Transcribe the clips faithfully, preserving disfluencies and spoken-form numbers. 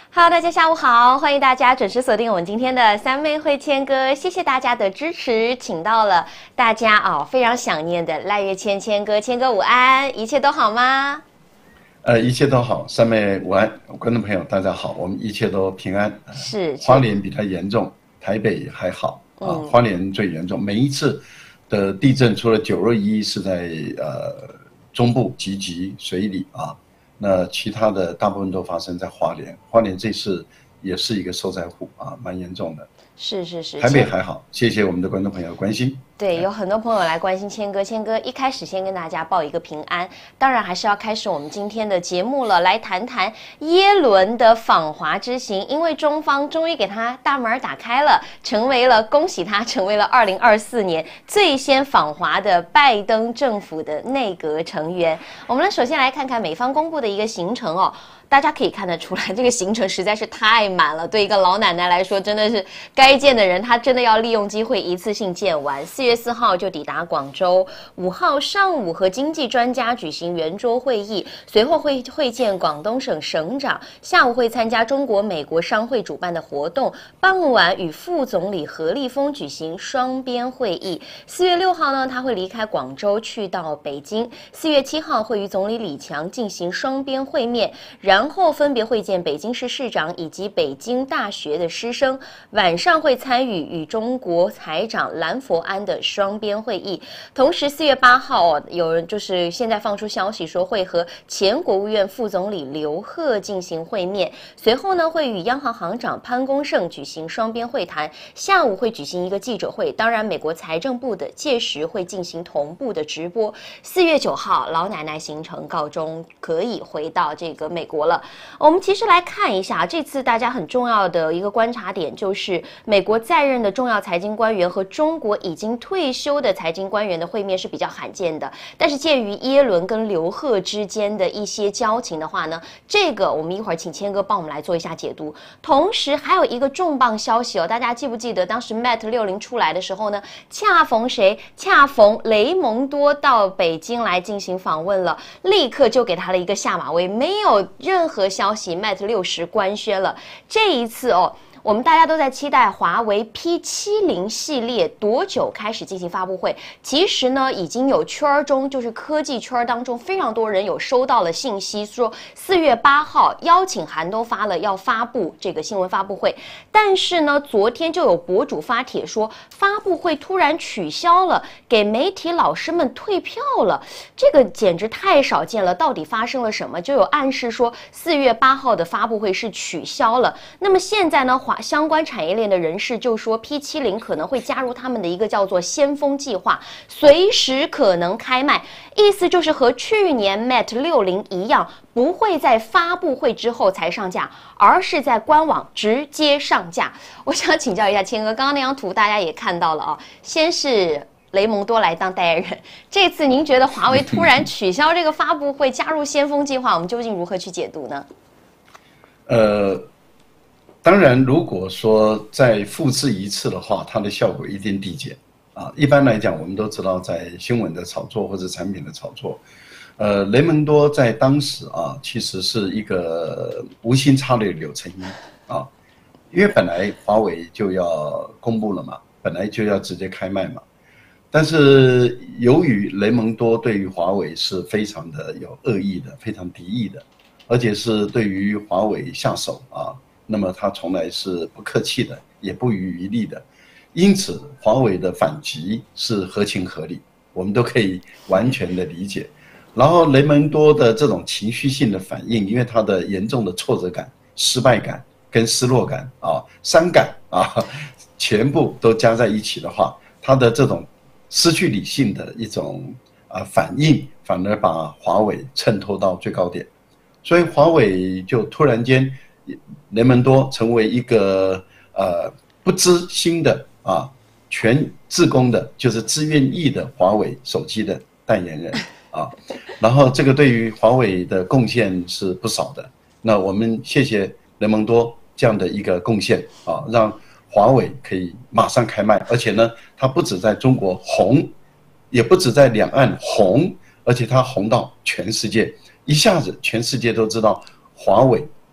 Hello， 大家下午好，欢迎大家准时锁定我们今天的三妹会签歌，谢谢大家的支持，请到了大家哦非常想念的赖月谦谦哥，谦哥午安，一切都好吗？ 呃，一切都好，三妹午安，观众朋友大家好，我们一切都平安。 是， 花莲比较严重，台北还好啊，嗯、花莲最严重。每一次的地震，除了九二一是在呃中部集集水里啊。那其他的大部分都发生在花莲，花莲这次也是一个受灾户啊，蛮严重的。 是是是， 台北还好，谢谢我们的观众朋友的关心。 对，有很多朋友来关心谦哥，谦哥一开始先跟大家报一个平安，当然还是要开始我们今天的节目了，来谈谈耶伦的访华之行，因为中方终于给他大门打开了，成为了恭喜他成为了二零二四年最先访华的拜登政府的内阁成员。我们首先来看看美方公布的一个行程哦。大家可以看得出来，这个行程实在是太满了。对一个老奶奶来说，真的是该见的人，她真的要利用机会一次性见完。四月四号就抵达广州，五号上午和经济专家举行圆桌会议，随后会会见广东省省长，下午会参加中国美国商会主办的活动，傍晚与副总理何立峰举行双边会议。四月六号呢，他会离开广州去到北京。四月七号会与总理李强进行双边会面，然然后分别会见北京市市长以及北京大学的师生，晚上会参与与中国财长蓝佛安的双边会议。同时，四月八号哦，有人就是现在放出消息说会和前国务院副总理刘鹤进行会面，随后呢会与央行行长潘功胜举行双边会谈，下午会举行一个记者会。当然，美国财政部的届时会进行同步的直播。四月九号，老奶奶行程告终，可以回到这个美国了。我们其实来看一下，这次大家很重要的一个观察点就是美国在任的重要财经官员和中国已经退休的财经官员的会面是比较罕见的。但是鉴于耶伦跟刘鹤之间的一些交情的话呢，这个我们一会儿请谦哥帮我们来做一下解读。同时还有一个重磅消息哦，大家记不记得当时 Mate 六零出来的时候呢，恰逢谁？恰逢雷蒙多到北京来进行访问了，立刻就给他了一个下马威，没有任何消息 Mate 六十官宣了。这一次哦，我们大家都在期待华为 P 七十 系列多久开始进行发布会。其实呢，已经有圈中就是科技圈当中非常多人有收到了信息，说四月八号邀请函都发了，要发布这个新闻发布会。但是呢，昨天就有博主发帖说发布会突然取消了，给媒体老师们退票了，这个简直太少见了。到底发生了什么？就有暗示说四月八号的发布会是取消了。那么现在呢，华相关产业链的人士就说 P 七十 可能会加入他们的一个叫做先锋计划，随时可能开卖，意思就是和去年 Mate 六十一样，不会在发布会之后才上架，而是在官网直接上架。我想请教一下谦哥，刚刚那张图大家也看到了啊，先是雷蒙多来当代言人，这次您觉得华为突然取消这个发布会，加入先锋计划，我们究竟如何去解读呢？ 呃，当然，如果说再复制一次的话，它的效果一定递减啊。一般来讲，我们都知道，在新闻的炒作或者产品的炒作，呃，雷蒙多在当时啊，其实是一个无心插柳柳成荫啊，因为本来华为就要公布了嘛，本来就要直接开卖嘛。但是由于雷蒙多对于华为是非常的有恶意的，非常敌意的，而且是对于华为下手啊，那么他从来是不客气的，也不遗余力的。因此，华为的反击是合情合理，我们都可以完全的理解。然后雷蒙多的这种情绪性的反应，因为他的严重的挫折感、失败感跟失落感啊、伤感啊，全部都加在一起的话，他的这种失去理性的一种啊反应，反而把华为衬托到最高点，所以华为就突然间，雷蒙多成为一个呃不知心的啊全自供的，就是自愿意的华为手机的代言人啊，然后这个对于华为的贡献是不少的。那我们谢谢雷蒙多这样的一个贡献啊，让华为可以马上开卖，而且呢，它不止在中国红，也不止在两岸红，而且它红到全世界，一下子全世界都知道华为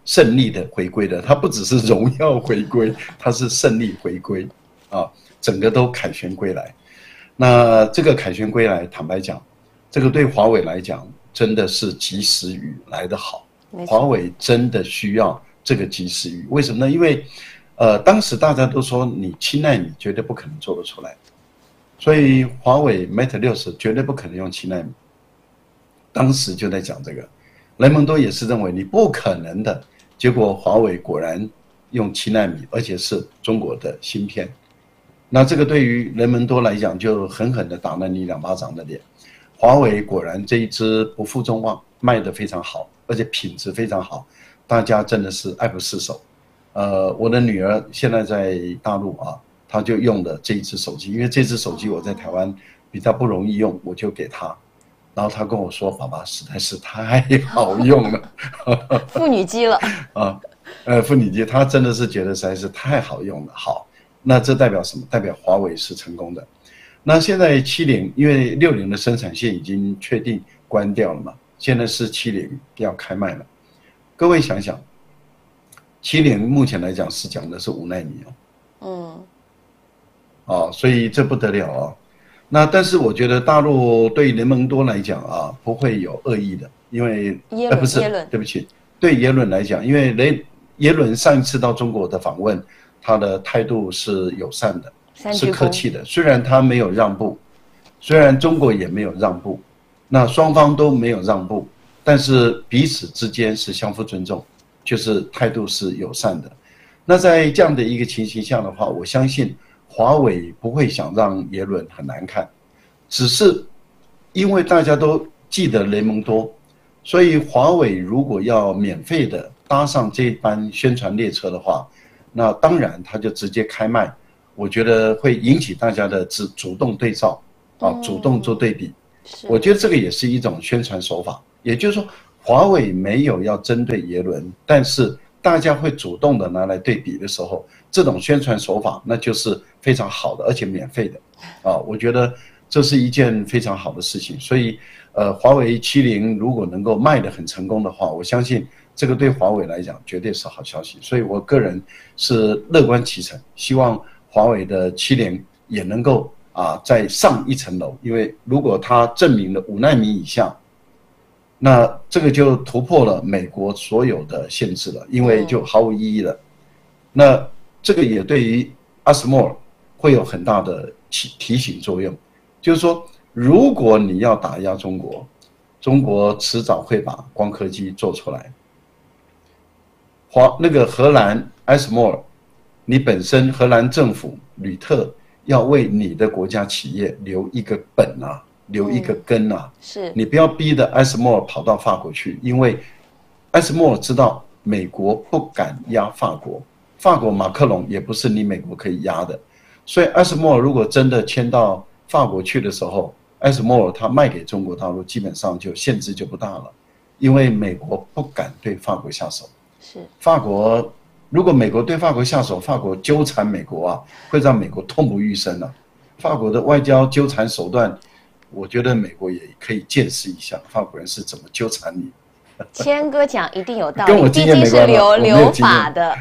胜利的回归的，它不只是荣耀回归，它是胜利回归啊，整个都凯旋归来。那这个凯旋归来，坦白讲，这个对华为来讲真的是及时雨来得好，华为真的需要这个及时雨。为什么呢？因为呃，当时大家都说你七奈米绝对不可能做得出来，所以华为 Mate 六十绝对不可能用七奈米。当时就在讲这个，雷蒙多也是认为你不可能的，结果华为果然用七奈米，而且是中国的芯片。那这个对于雷蒙多来讲，就狠狠的打了你两巴掌的脸。华为果然这一支不负众望，卖得非常好，而且品质非常好，大家真的是爱不释手。呃，我的女儿现在在大陆啊，她就用的这一支手机，因为这支手机我在台湾比较不容易用，我就给她。然后她跟我说：“爸爸实在是太好用了。” 妇女机了啊，呃，妇女机，她真的是觉得实在是太好用了。好。那这代表什么？代表华为是成功的。那现在七零，因为六零的生产线已经确定关掉了嘛，现在是七零要开卖了。各位想想，七零目前来讲是讲的是五奈米哦，嗯，啊，所以这不得了啊。那但是我觉得大陆对雷蒙多来讲啊，不会有恶意的，因为耶伦， 呃不是，对不起，对耶伦来讲，因为雷耶伦上一次到中国的访问。他的态度是友善的，是客气的。虽然他没有让步，虽然中国也没有让步，那双方都没有让步，但是彼此之间是相互尊重，就是态度是友善的。那在这样的一个情形下的话，我相信华为不会想让耶伦很难看，只是因为大家都记得雷蒙多，所以华为如果要免费的搭上这班宣传列车的话，那当然，他就直接开卖，我觉得会引起大家的主主动对照啊，主动做对比。我觉得这个也是一种宣传手法。也就是说，华为没有要针对耶伦，但是大家会主动的拿来对比的时候，这种宣传手法那就是非常好的，而且免费的啊。我觉得这是一件非常好的事情。所以，呃，华为七零如果能够卖得很成功的话，我相信。这个对华为来讲绝对是好消息，所以我个人是乐观其成，希望华为的七零也能够啊再上一层楼，因为如果它证明了五奈米以下，那这个就突破了美国所有的限制了，因为就毫无意义了。那这个也对于阿斯莫尔会有很大的提醒作用，就是说，如果你要打压中国，中国迟早会把光刻机做出来。华那个荷兰艾斯莫尔，你本身荷兰政府吕特要为你的国家企业留一个本啊，留一个根啊， 嗯、是你不要逼的艾斯莫尔跑到法国去，因为艾斯莫尔知道美国不敢压法国，法国马克龙也不是你美国可以压的，所以艾斯莫尔如果真的迁到法国去的时候，艾斯莫尔他卖给中国大陆基本上就限制就不大了，因为美国不敢对法国下手。 是法国，如果美国对法国下手，法国纠缠美国啊，会让美国痛不欲生啊。法国的外交纠缠手段，我觉得美国也可以见识一下，法国人是怎么纠缠你。 谦哥讲一定有道理， 跟我经验没关系， 毕竟是留留法的。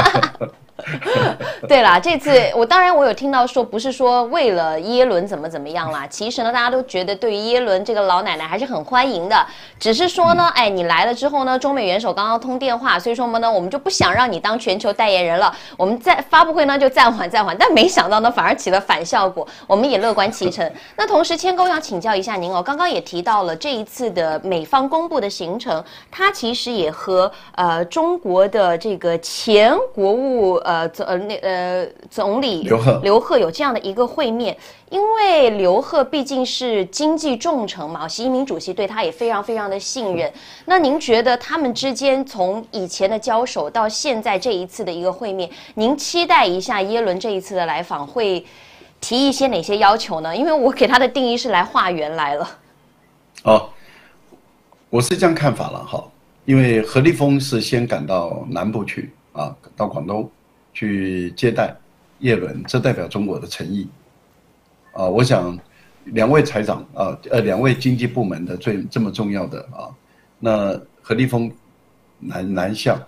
对啦，这次我当然我有听到说，不是说为了耶伦怎么怎么样啦，其实呢，大家都觉得对于耶伦这个老奶奶还是很欢迎的，只是说呢，哎，你来了之后呢，中美元首刚刚通电话，所以说我们呢，我们就不想让你当全球代言人了，我们在发布会呢就暂缓暂缓，但没想到呢，反而起了反效果，我们也乐观其成。那同时，谦哥我想请教一下您哦，刚刚也提到了这一次的美方公布的行程，它其实也和呃中国的这个前国务呃呃那呃总理刘鹤刘鹤有这样的一个会面，因为刘鹤毕竟是经济重臣嘛，习近平主席对他也非常非常的信任。那您觉得他们之间从以前的交手到现在这一次的一个会面，您期待一下耶伦这一次的来访会提一些哪些要求呢？因为我给他的定义是来化缘来了。 哦，我是这样看法了哈，因为何立峰是先赶到南部去啊，到广东去接待耶伦，这代表中国的诚意啊。我想两位财长啊，呃，两位经济部门的最这么重要的啊，那何立峰南南向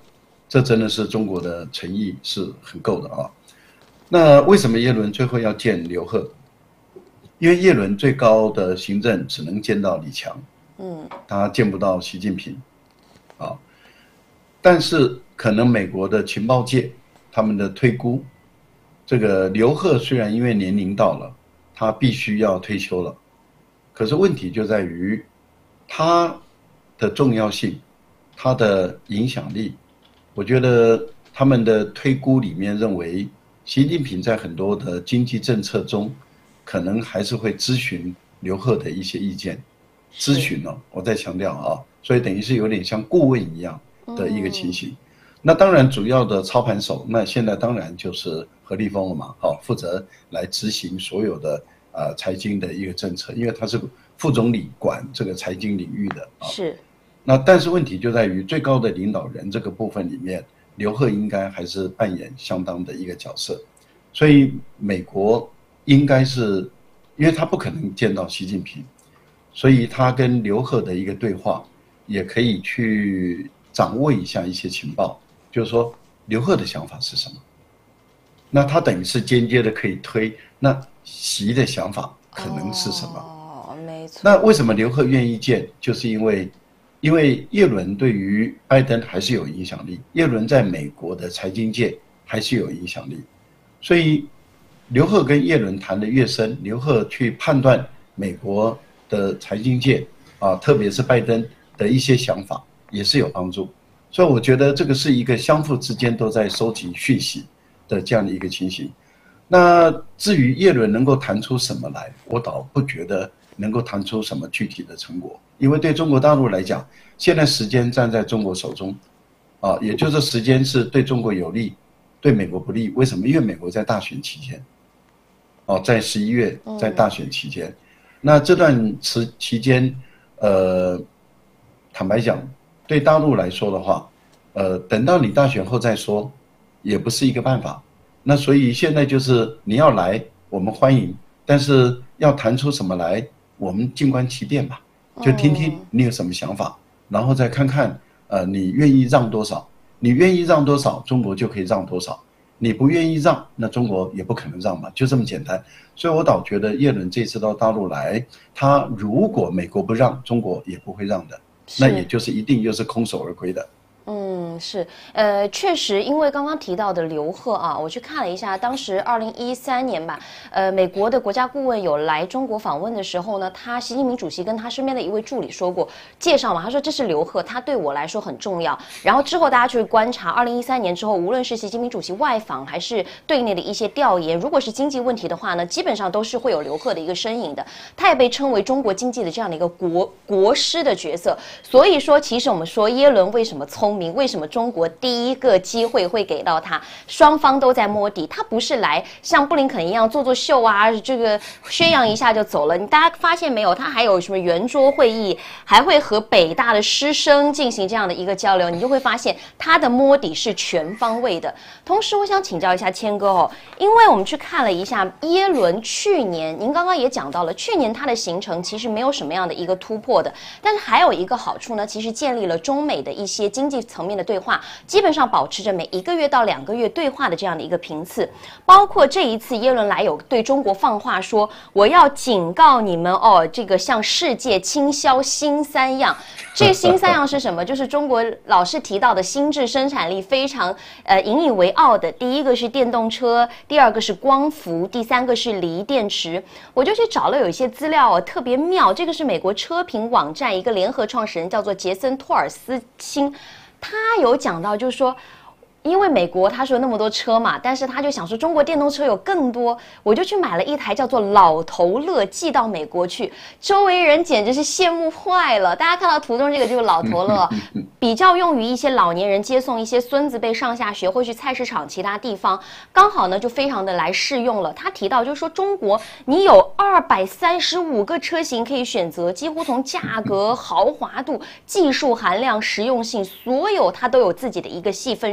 这真的是中国的诚意是很够的啊。那为什么耶伦最后要见刘鹤？因为耶伦最高的行政只能见到李强，嗯，他见不到习近平，啊，但是可能美国的情报界他们的推估，这个刘鹤虽然因为年龄到了，他必须要退休了，可是问题就在于他的重要性，他的影响力，我觉得他们的推估里面认为，习近平在很多的经济政策中，可能还是会咨询刘鹤的一些意见，咨询哦，我再强调啊，所以等于是有点像顾问一样的一个情形。嗯、那当然，主要的操盘手，那现在当然就是何立峰了嘛，好，负责来执行所有的呃财经的一个政策，因为他是副总理管这个财经领域的啊。 是。 那但是问题就在于最高的领导人这个部分里面，刘鹤应该还是扮演相当的一个角色，所以美国。应该是，因为他不可能见到习近平，所以他跟刘鹤的一个对话，也可以去掌握一下一些情报，就是说刘鹤的想法是什么。那他等于是间接的可以推，那习的想法可能是什么？ 哦，没错。 那为什么刘鹤愿意见？就是因为，因为耶伦对于拜登还是有影响力，耶伦在美国的财经界还是有影响力，所以。刘鹤跟耶伦谈得越深，刘鹤去判断美国的财经界啊，特别是拜登的一些想法，也是有帮助。所以我觉得这个是一个相互之间都在收集讯息的这样的一个情形。那至于耶伦能够谈出什么来，我倒不觉得能够谈出什么具体的成果，因为对中国大陆来讲，现在时间站在中国手中，啊，也就是时间是对中国有利，对美国不利。为什么？因为美国在大选期间。哦，在十一月，在大选期间，嗯、那这段期期间，呃，坦白讲，对大陆来说的话，呃，等到你大选后再说，也不是一个办法。那所以现在就是你要来，我们欢迎，但是要谈出什么来，我们静观其变吧，就听听你有什么想法，然后再看看，呃，你愿意让多少，你愿意让多少，中国就可以让多少。你不愿意让，那中国也不可能让嘛，就这么简单。所以我倒觉得耶伦这次到大陆来，他如果美国不让，中国也不会让的，那也就是一定又是空手而归的。 嗯，是，呃，确实，因为刚刚提到的刘鹤啊，我去看了一下，当时二零一三年吧，呃，美国的国家顾问有来中国访问的时候呢，他习近平主席跟他身边的一位助理说过，介绍嘛，他说这是刘鹤，他对我来说很重要。然后之后大家去观察，二零一三年之后，无论是习近平主席外访还是对内的一些调研，如果是经济问题的话呢，基本上都是会有刘鹤的一个身影的。他也被称为中国经济的这样的一个国国师的角色。所以说，其实我们说耶伦为什么聪明？为什么中国第一个机会会给到他？双方都在摸底，他不是来像布林肯一样做做秀啊，这个宣扬一下就走了。你大家发现没有？他还有什么圆桌会议，还会和北大的师生进行这样的一个交流，你就会发现他的摸底是全方位的。同时，我想请教一下谦哥哦，因为我们去看了一下耶伦去年，您刚刚也讲到了，去年他的行程其实没有什么样的一个突破的，但是还有一个好处呢，其实建立了中美的一些经济层面的对话，基本上保持着每一个月到两个月对话的这样的一个频次。包括这一次耶伦来有对中国放话说，我要警告你们哦，这个向世界倾销新三样。这新三样是什么？就是中国老是提到的新质生产力非常呃引以为傲的。第一个是电动车，第二个是光伏，第三个是锂电池。我就去找了有一些资料哦，特别妙。这个是美国车评网站一个联合创始人叫做杰森托尔斯钦。他有讲到，就是说，因为美国他说有那么多车嘛，但是他就想说中国电动车有更多，我就去买了一台叫做老头乐寄到美国去，周围人简直是羡慕坏了。大家看到图中这个就是老头乐，比较用于一些老年人接送一些孙子辈上下学或去菜市场其他地方，刚好呢就非常的来适用了。他提到就是说中国你有二百三十五个车型可以选择，几乎从价格、豪华度、技术含量、实用性，所有它都有自己的一个细分市场。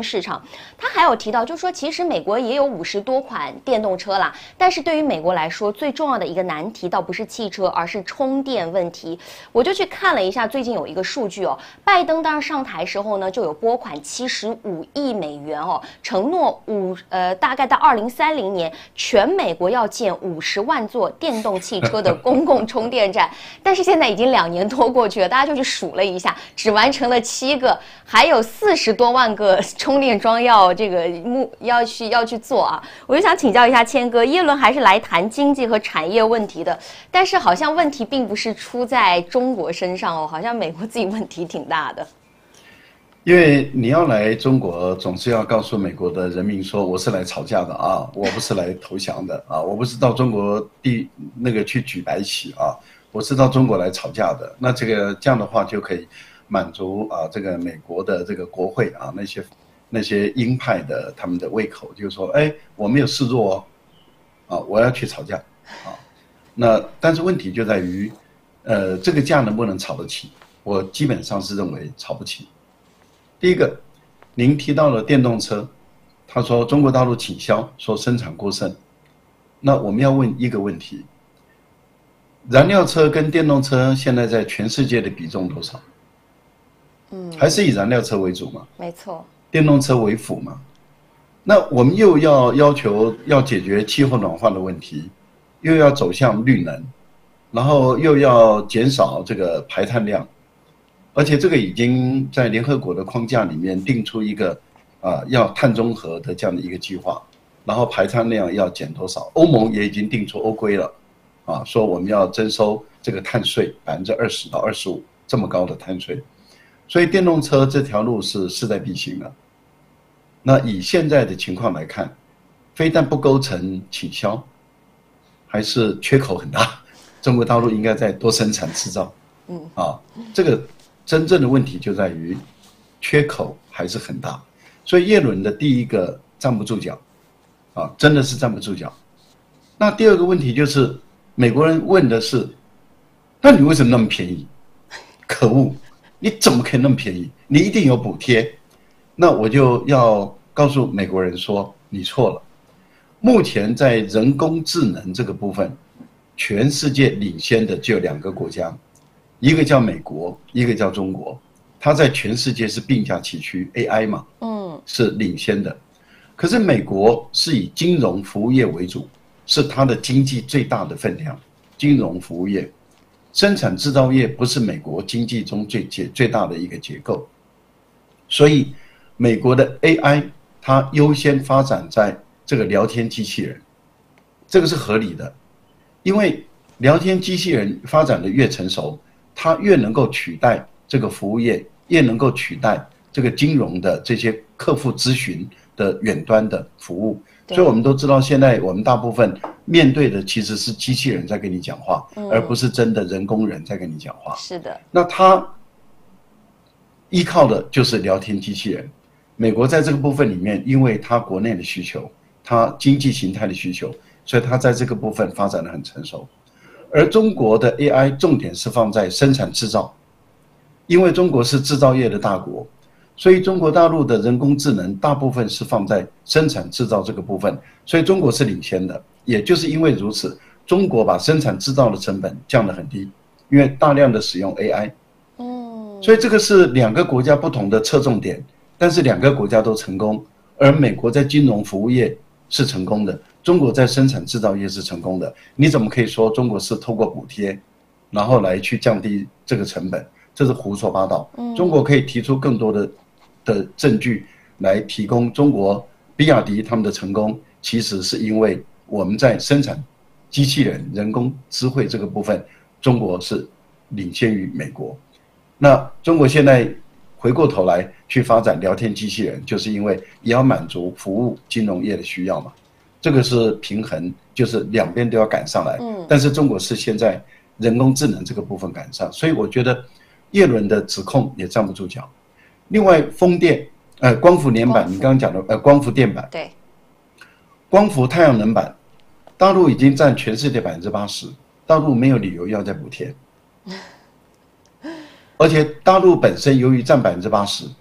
他还有提到，就是说其实美国也有五十多款电动车啦，但是对于美国来说，最重要的一个难题倒不是汽车，而是充电问题。我就去看了一下，最近有一个数据哦，拜登当时上台时候呢，就有拨款七十五亿美元哦，承诺五呃大概到二零三零年，全美国要建五十万座电动汽车的公共充电站。但是现在已经两年多过去了，大家就去数了一下，只完成了七个，还有四十多万个充电桩要这个目要去要去做啊。我就想请教一下谦哥，耶伦还是来谈经济和产业问题的，但是好像问题并不是出在中国身上哦，好像美国自己问题挺大的。 因为你要来中国，总是要告诉美国的人民说，我是来吵架的啊，我不是来投降的啊，我不是到中国地那个去举白旗啊，我是到中国来吵架的。那这个这样的话就可以满足啊这个美国的这个国会啊那些那些鹰派的他们的胃口，就是说，哎，我没有示弱哦，啊，我要去吵架啊。那但是问题就在于，呃，这个架能不能吵得起？我基本上是认为吵不起。第一个，您提到了电动车，他说中国大陆倾销，说生产过剩。那我们要问一个问题：燃料车跟电动车现在在全世界的比重多少？嗯，还是以燃料车为主嘛？ 没错。 电动车为辅嘛？那我们又要要求要解决气候暖化的问题，又要走向绿能，然后又要减少这个排碳量。而且这个已经在联合国的框架里面定出一个啊要碳中和的这样的一个计划，然后排碳量要减多少？欧盟也已经定出欧规了，啊，说我们要征收这个碳税百分之二十到二十五这么高的碳税，所以电动车这条路是势在必行的。那以现在的情况来看，非但不构成倾销，还是缺口很大。中国大陆应该再多生产制造，嗯啊，这个。真正的问题就在于缺口还是很大，所以耶伦的第一个站不住脚，啊，真的是站不住脚。那第二个问题就是，美国人问的是，那你为什么那么便宜？可恶，你怎么可以那么便宜？你一定有补贴。那我就要告诉美国人说，你错了。目前在人工智能这个部分，全世界领先的只有两个国家。一个叫美国，一个叫中国，它在全世界是并驾齐驱 ，A I 嘛，嗯，是领先的。可是美国是以金融服务业为主，是它的经济最大的分量。金融服务业，生产制造业不是美国经济中最结最大的一个结构，所以美国的 A I 它优先发展在这个聊天机器人，这个是合理的，因为聊天机器人发展的越成熟。它越能够取代这个服务业，越能够取代这个金融的这些客户咨询的远端的服务。所以我们都知道，现在我们大部分面对的其实是机器人在跟你讲话，嗯、而不是真的人工人在跟你讲话。 是的。 那它依靠的就是聊天机器人。美国在这个部分里面，因为它国内的需求，它经济形态的需求，所以它在这个部分发展得很成熟。而中国的 A I 重点是放在生产制造，因为中国是制造业的大国，所以中国大陆的人工智能大部分是放在生产制造这个部分，所以中国是领先的。也就是因为如此，中国把生产制造的成本降得很低，因为大量的使用 A I。嗯，所以这个是两个国家不同的侧重点，但是两个国家都成功，而美国在金融服务业是成功的。中国在生产制造业是成功的，你怎么可以说中国是透过补贴，然后来去降低这个成本？这是胡说八道。中国可以提出更多的的证据来提供中国比亚迪他们的成功，其实是因为我们在生产机器人、人工智慧这个部分，中国是领先于美国。那中国现在回过头来去发展聊天机器人，就是因为也要满足服务金融业的需要嘛。这个是平衡，就是两边都要赶上来。嗯，但是中国是现在人工智能这个部分赶上，所以我觉得耶伦的指控也站不住脚。另外，风电，呃，光伏连板，你刚刚讲的，呃，光伏电板， 对， 光伏太阳能板，大陆已经占全世界百分之八十，大陆没有理由要再补贴，而且大陆本身由于占百分之八十，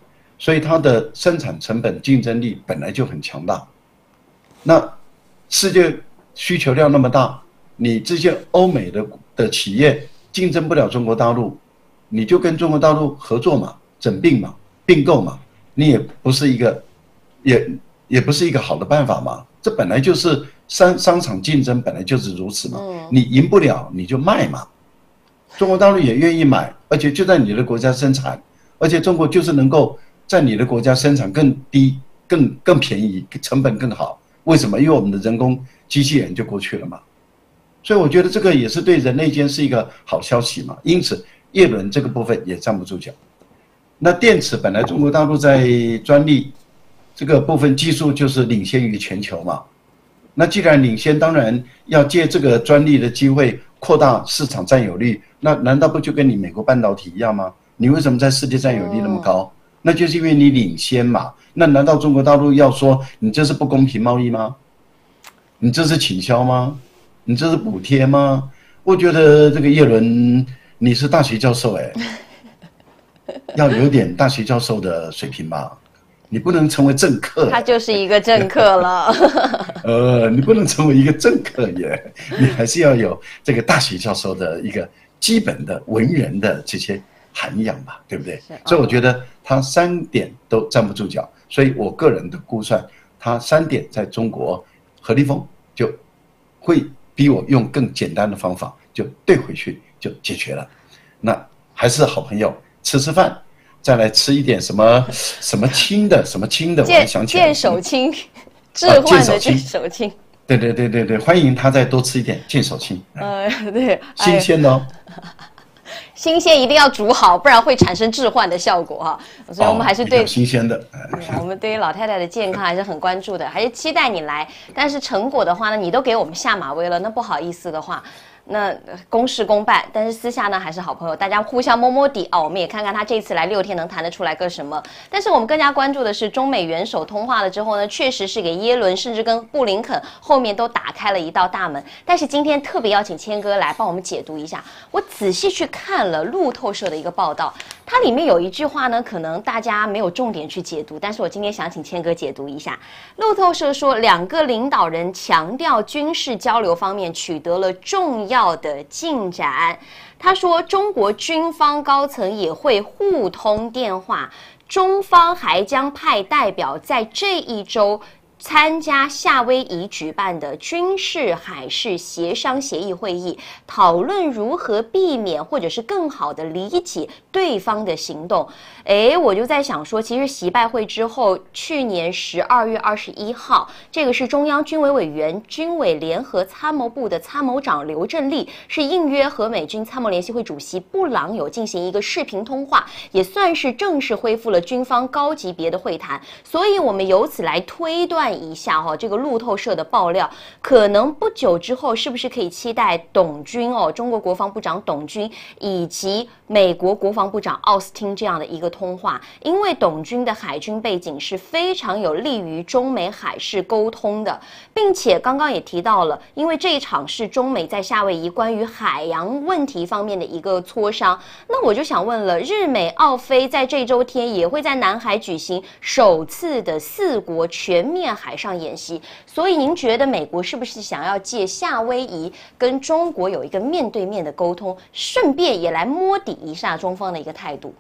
所以它的生产成本竞争力本来就很强大。那世界需求量那么大，你这些欧美的的企业竞争不了中国大陆，你就跟中国大陆合作嘛，整并嘛，并购嘛，你也不是一个，也也不是一个好的办法嘛。这本来就是商商场竞争，本来就是如此嘛。你赢不了你就卖嘛，中国大陆也愿意买，而且就在你的国家生产，而且中国就是能够在你的国家生产更低、更更便宜，成本更好。为什么？因为我们的人工机器人就过去了嘛。所以我觉得这个也是对人类间是一个好消息嘛。因此，叶伦这个部分也站不住脚。那电池本来中国大陆在专利这个部分技术就是领先于全球嘛。那既然领先，当然要借这个专利的机会扩大市场占有率。那难道不就跟你美国半导体一样吗？你为什么在世界占有率那么高？那就是因为你领先嘛。那难道中国大陆要说你这是不公平贸易吗？你这是倾销吗？你这是补贴吗？我觉得这个叶伦你是大学教授哎，要有点大学教授的水平吧。你不能成为政客， 他就是一个政客了。 呃，你不能成为一个政客耶，你还是要有这个大学教授的一个基本的文人的这些涵养吧，对不对？所以我觉得他三点都站不住脚，所以我个人的估算，他三点在中国何立峰就会逼我用更简单的方法就对回去就解决了。那还是好朋友，吃吃饭。再来吃一点什么什么轻的，什么轻的，我还想起来， 剑手青，置换的剑手青。 对对对对对，欢迎他再多吃一点剑手青。 呃，对， 新鲜的哦。 新鲜一定要煮好，不然会产生置换的效果哈。所以我们还是对新鲜的， 我们对于老太太的健康还是很关注的，还是期待你来。但是成果的话呢，你都给我们下马威了，那不好意思的话。那公事公办，但是私下呢还是好朋友，大家互相摸摸底啊。我们也看看他这次来六天能谈得出来个什么。但是我们更加关注的是，中美元首通话了之后呢，确实是给耶伦甚至跟布林肯后面都打开了一道大门。但是今天特别邀请谦哥来帮我们解读一下。我仔细去看了路透社的一个报道，它里面有一句话呢，可能大家没有重点去解读，但是我今天想请谦哥解读一下。路透社说，两个领导人强调军事交流方面取得了重要要的进展。他说，中国军方高层也会互通电话，中方还将派代表在这一周参加夏威夷举办的军事海事协商协议会议，讨论如何避免或者是更好的理解对方的行动。诶，我就在想说，其实习拜会之后，去年十二月二十一号，这个是中央军委委员、军委联合参谋部的参谋长刘振立是应约和美军参谋联席会主席布朗有进行一个视频通话，也算是正式恢复了军方高级别的会谈。所以我们由此来推断一下哈、哦，这个路透社的爆料，可能不久之后是不是可以期待董军哦，中国国防部长董军以及美国国防部长奥斯汀这样的一个通话？因为董军的海军背景是非常有利于中美海事沟通的，并且刚刚也提到了，因为这一场是中美在夏威夷关于海洋问题方面的一个磋商。那我就想问了，日美澳菲在这周天也会在南海举行首次的四国全面海上演习，所以您觉得美国是不是想要借夏威夷跟中国有一个面对面的沟通，顺便也来摸底一下中方的一个态度？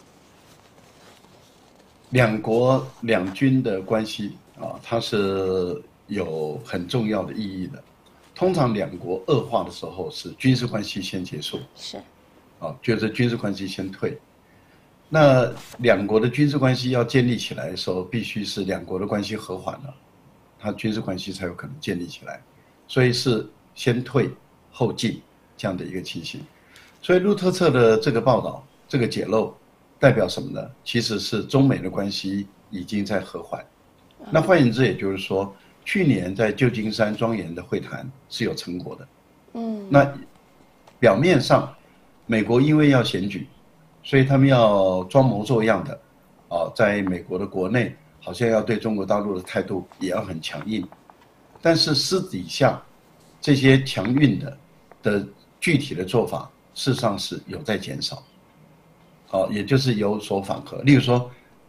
两国两军的关系啊，它是有很重要的意义的。通常两国恶化的时候，是军事关系先结束， 是， 啊，就是军事关系先退。那两国的军事关系要建立起来的时候，必须是两国的关系和缓了，它军事关系才有可能建立起来。所以是先退后进这样的一个情形。所以路透社的这个报道，这个解漏代表什么呢？其实是中美的关系已经在和缓。那换言之，也就是说，去年在旧金山庄严的会谈是有成果的。嗯，那表面上，美国因为要选举，所以他们要装模作样的，啊，在美国的国内好像要对中国大陆的态度也要很强硬，但是私底下这些强硬的的具体的做法，事实上是有在减少。好，也就是有所缓和。例如说，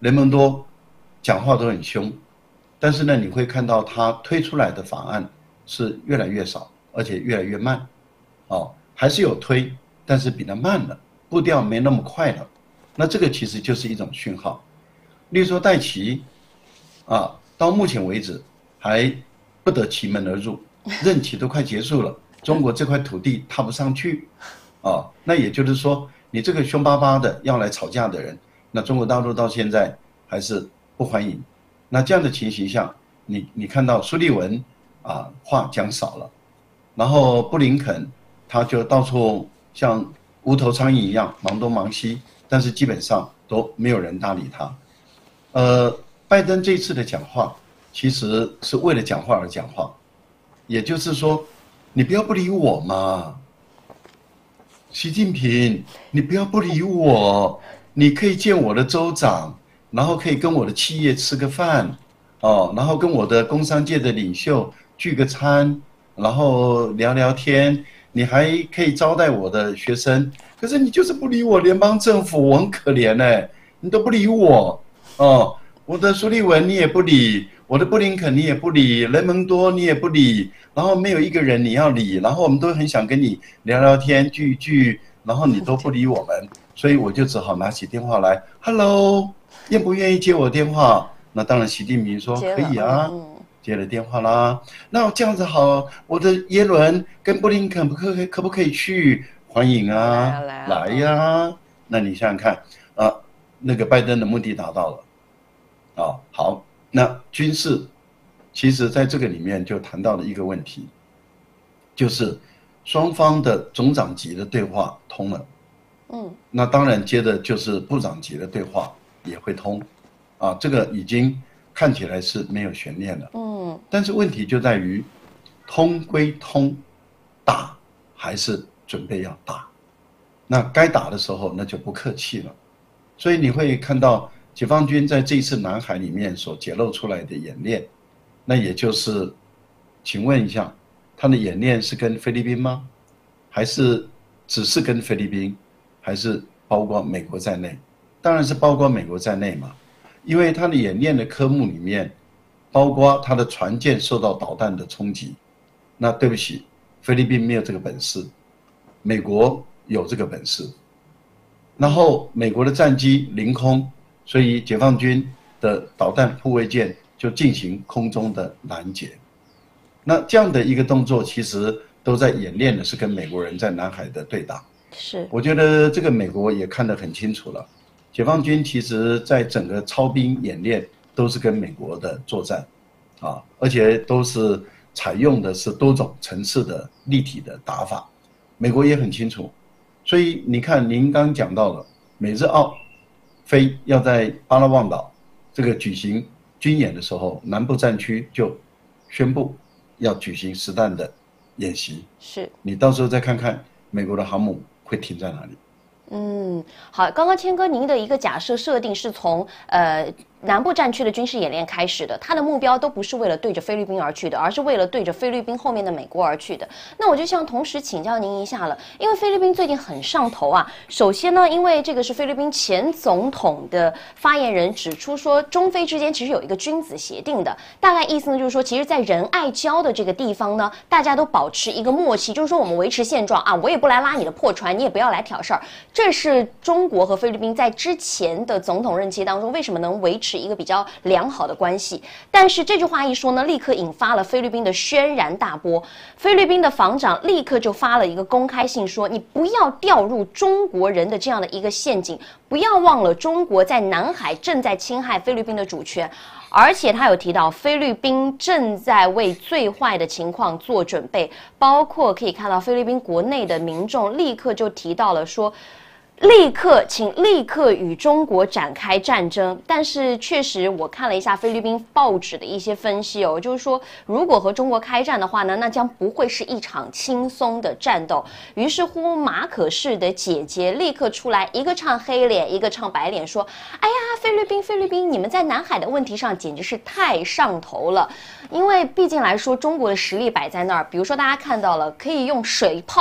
雷蒙多讲话都很凶，但是呢，你会看到他推出来的法案是越来越少，而且越来越慢，哦，还是有推，但是比它慢了，步调没那么快了。那这个其实就是一种讯号。例如说戴奇，啊，到目前为止还不得其门而入，任期都快结束了，中国这块土地踏不上去，啊，那也就是说，你这个凶巴巴的要来吵架的人，那中国大陆到现在还是不欢迎。那这样的情形下，你你看到苏利文啊话讲少了，然后布林肯他就到处像无头苍蝇一样忙东忙西，但是基本上都没有人搭理他。呃，拜登这次的讲话其实是为了讲话而讲话，也就是说，你不要不理我嘛，习近平，你不要不理我，你可以见我的州长，然后可以跟我的企业吃个饭，哦，然后跟我的工商界的领袖聚个餐，然后聊聊天，你还可以招待我的学生，可是你就是不理我，联邦政府我很可怜哎，你都不理我，哦，我的苏利文你也不理，我的布林肯你也不理，雷蒙多你也不理，然后没有一个人你要理，然后我们都很想跟你聊聊天聚一聚，然后你都不理我们，所以我就只好拿起电话来 ，Hello， 愿不愿意接我电话？那当然，习近平说可以啊，接了电话啦。那这样子好，我的耶伦跟布林肯可可可不可以去？欢迎啊，来呀。那你想想看啊，那个拜登的目的达到了。啊，好，那军事其实在这个里面就谈到了一个问题，就是双方的总长级的对话通了，嗯，那当然接着就是部长级的对话也会通，啊，这个已经看起来是没有悬念了，嗯，但是问题就在于通归通，打还是准备要打，那该打的时候那就不客气了，所以你会看到解放军在这一次南海里面所揭露出来的演练，那也就是，请问一下，他的演练是跟菲律宾吗？还是只是跟菲律宾，还是包括美国在内？当然是包括美国在内嘛，因为他的演练的科目里面，包括他的船舰受到导弹的冲击。那对不起，菲律宾没有这个本事，美国有这个本事。然后美国的战机凌空。所以解放军的导弹护卫舰就进行空中的拦截，那这样的一个动作其实都在演练的是跟美国人在南海的对打。 是， 我觉得这个美国也看得很清楚了，解放军其实在整个操兵演练都是跟美国的作战，啊，而且都是采用的是多种层次的立体的打法，美国也很清楚。所以你看，您刚讲到了美日澳。非要在巴拉望岛这个举行军演的时候，南部战区就宣布要举行实弹的演习。 是， 你到时候再看看美国的航母会停在哪里。 嗯，好，刚刚谦哥您的一个假设设定是从呃南部战区的军事演练开始的，它的目标都不是为了对着菲律宾而去的，而是为了对着菲律宾后面的美国而去的。那我就想同时请教您一下了，因为菲律宾最近很上头啊。首先呢，因为这个是菲律宾前总统的发言人指出说，中菲之间其实有一个君子协定的，大概意思呢就是说，其实在仁爱礁的这个地方呢，大家都保持一个默契，就是说我们维持现状啊，我也不来拉你的破船，你也不要来挑事儿。这是中国和菲律宾在之前的总统任期当中为什么能维持一个比较良好的关系，但是这句话一说呢，立刻引发了菲律宾的轩然大波。菲律宾的防长立刻就发了一个公开信说，你不要掉入中国人的这样的一个陷阱，不要忘了中国在南海正在侵害菲律宾的主权，而且他有提到菲律宾正在为最坏的情况做准备，包括可以看到菲律宾国内的民众立刻就提到了说，立刻，请立刻与中国展开战争。但是确实，我看了一下菲律宾报纸的一些分析哦，就是说，如果和中国开战的话呢，那将不会是一场轻松的战斗。于是乎，马可仕的姐姐立刻出来，一个唱黑脸，一个唱白脸，说：“哎呀，菲律宾，菲律宾，你们在南海的问题上简直是太上头了。因为毕竟来说，中国的实力摆在那儿，比如说大家看到了，可以用水炮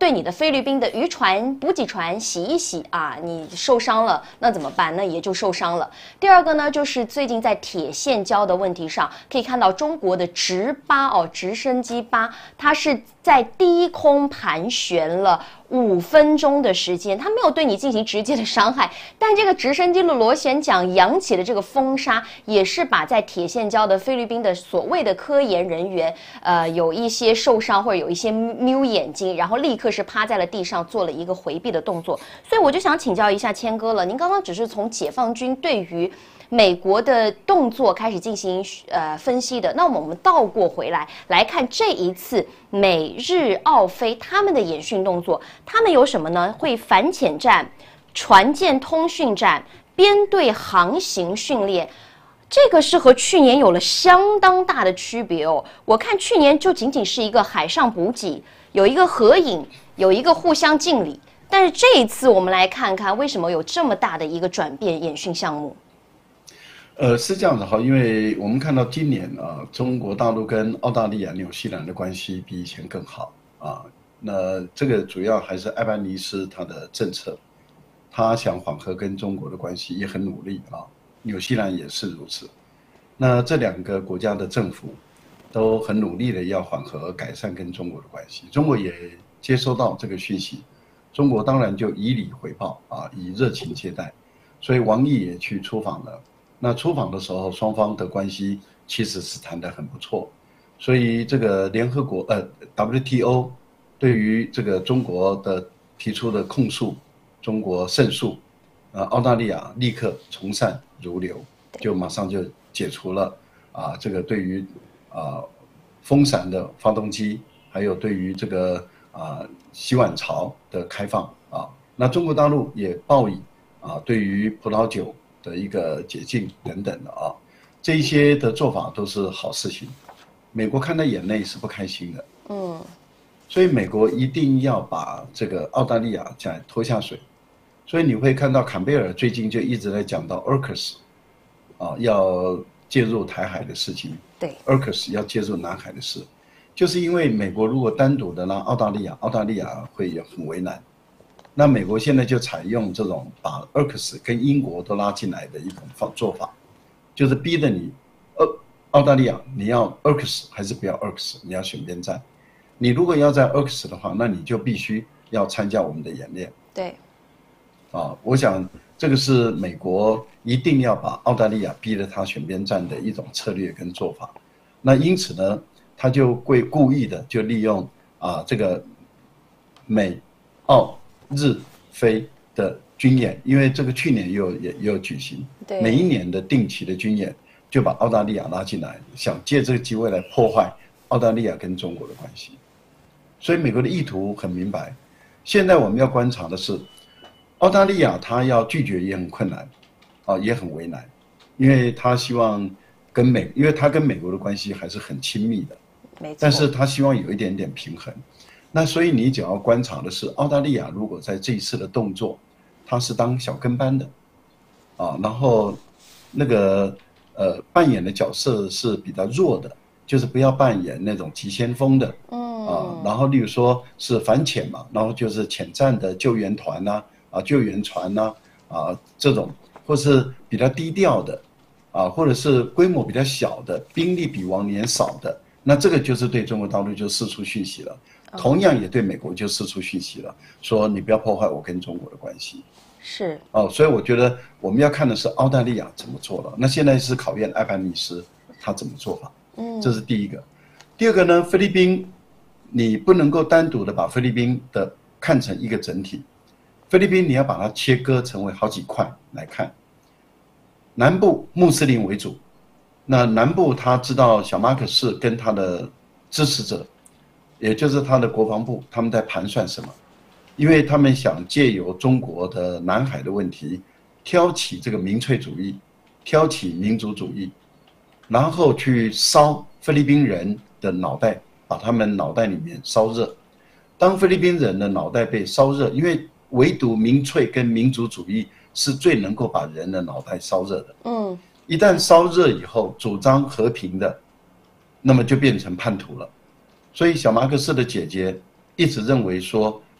对你的菲律宾的渔船、补给船洗一洗啊，你受伤了，那怎么办？那也就受伤了。第二个呢，就是最近在铁线礁的问题上，可以看到中国的直八哦，直升机八，它是在低空盘旋了五分钟的时间，它没有对你进行直接的伤害，但这个直升机的螺旋桨扬起的这个风沙，也是把在铁线礁的菲律宾的所谓的科研人员，呃，有一些受伤或者有一些眯眼睛，然后立刻是趴在了地上做了一个回避的动作。所以我就想请教一下谦哥了，您刚刚只是从解放军对于美国的动作开始进行呃分析的，那么我们倒过回来来看这一次美日澳菲他们的演训动作，他们有什么呢？会反潜战、船舰通讯战、编队航行训练。这个是和去年有了相当大的区别哦。我看去年就仅仅是一个海上补给，有一个合影，有一个互相敬礼。但是这一次我们来看看为什么有这么大的一个转变演训项目。 呃，是这样子哈，因为我们看到今年啊，中国大陆跟澳大利亚、纽西兰的关系比以前更好啊。那这个主要还是艾班尼斯他的政策，他想缓和跟中国的关系，也很努力啊。纽西兰也是如此。那这两个国家的政府都很努力的要缓和、改善跟中国的关系。中国也接收到这个讯息，中国当然就以礼回报啊，以热情接待。所以王毅也去出访了。那出访的时候，双方的关系其实是谈得很不错。所以这个联合国呃 W T O 对于这个中国的提出的控诉，中国胜诉，呃，澳大利亚立刻从善如流，就马上就解除了啊，这个对于啊风伞的发动机，还有对于这个啊洗碗槽的开放啊，那中国大陆也报以啊对于葡萄酒的一个解禁等等的啊，这一些的做法都是好事情。美国看在眼内是不开心的，嗯，所以美国一定要把这个澳大利亚再拖下水。所以你会看到坎贝尔最近就一直在讲到 A U K U S， 啊，要介入台海的事情， 对 ，A U K U S 要介入南海的事，就是因为美国如果单独的拉澳大利亚，澳大利亚会很为难。那美国现在就采用这种把 A U K U S 跟英国都拉进来的一种方做法，就是逼着你，呃，澳大利亚你要 A U K U S 还是不要 A U K U S， 你要选边站。你如果要在 A U K U S 的话，那你就必须要参加我们的演练。 对。 啊，我想这个是美国一定要把澳大利亚逼着他选边站的一种策略跟做法。那因此呢，他就会故意的就利用啊这个美、澳、日、菲的军演，因为这个去年也有也也有举行，每一年的定期的军演就把澳大利亚拉进来，想借这个机会来破坏澳大利亚跟中国的关系。所以美国的意图很明白。现在我们要观察的是。澳大利亚他要拒绝也很困难，啊，也很为难，因为他希望跟美，因为他跟美国的关系还是很亲密的， 没错。 但是他希望有一点点平衡。那所以你只要观察的是，澳大利亚如果在这一次的动作，他是当小跟班的，啊，然后那个呃扮演的角色是比较弱的，就是不要扮演那种急先锋的，嗯，啊，然后例如说是反潜嘛，然后就是潜战的救援团呐、啊。啊，救援船呐、啊，啊，这种或是比较低调的，啊，或者是规模比较小的，兵力比往年少的，那这个就是对中国大陆就释出讯息了，同样也对美国就释出讯息了，说你不要破坏我跟中国的关系。 是。 哦，所以我觉得我们要看的是澳大利亚怎么做了，那现在是考验艾班尼斯他怎么做法，嗯，这是第一个。第二个呢，菲律宾，你不能够单独的把菲律宾的看成一个整体。菲律宾你要把它切割成为好几块来看，南部穆斯林为主，那南部他知道小马可仕跟他的支持者，也就是他的国防部，他们在盘算什么？因为他们想借由中国的南海的问题，挑起这个民粹主义，挑起民族主义，然后去烧菲律宾人的脑袋，把他们脑袋里面烧热。当菲律宾人的脑袋被烧热，因为唯独民粹跟民族主义是最能够把人的脑袋烧热的。嗯，一旦烧热以后，主张和平的，那么就变成叛徒了。所以小马可仕的姐姐一直认为说，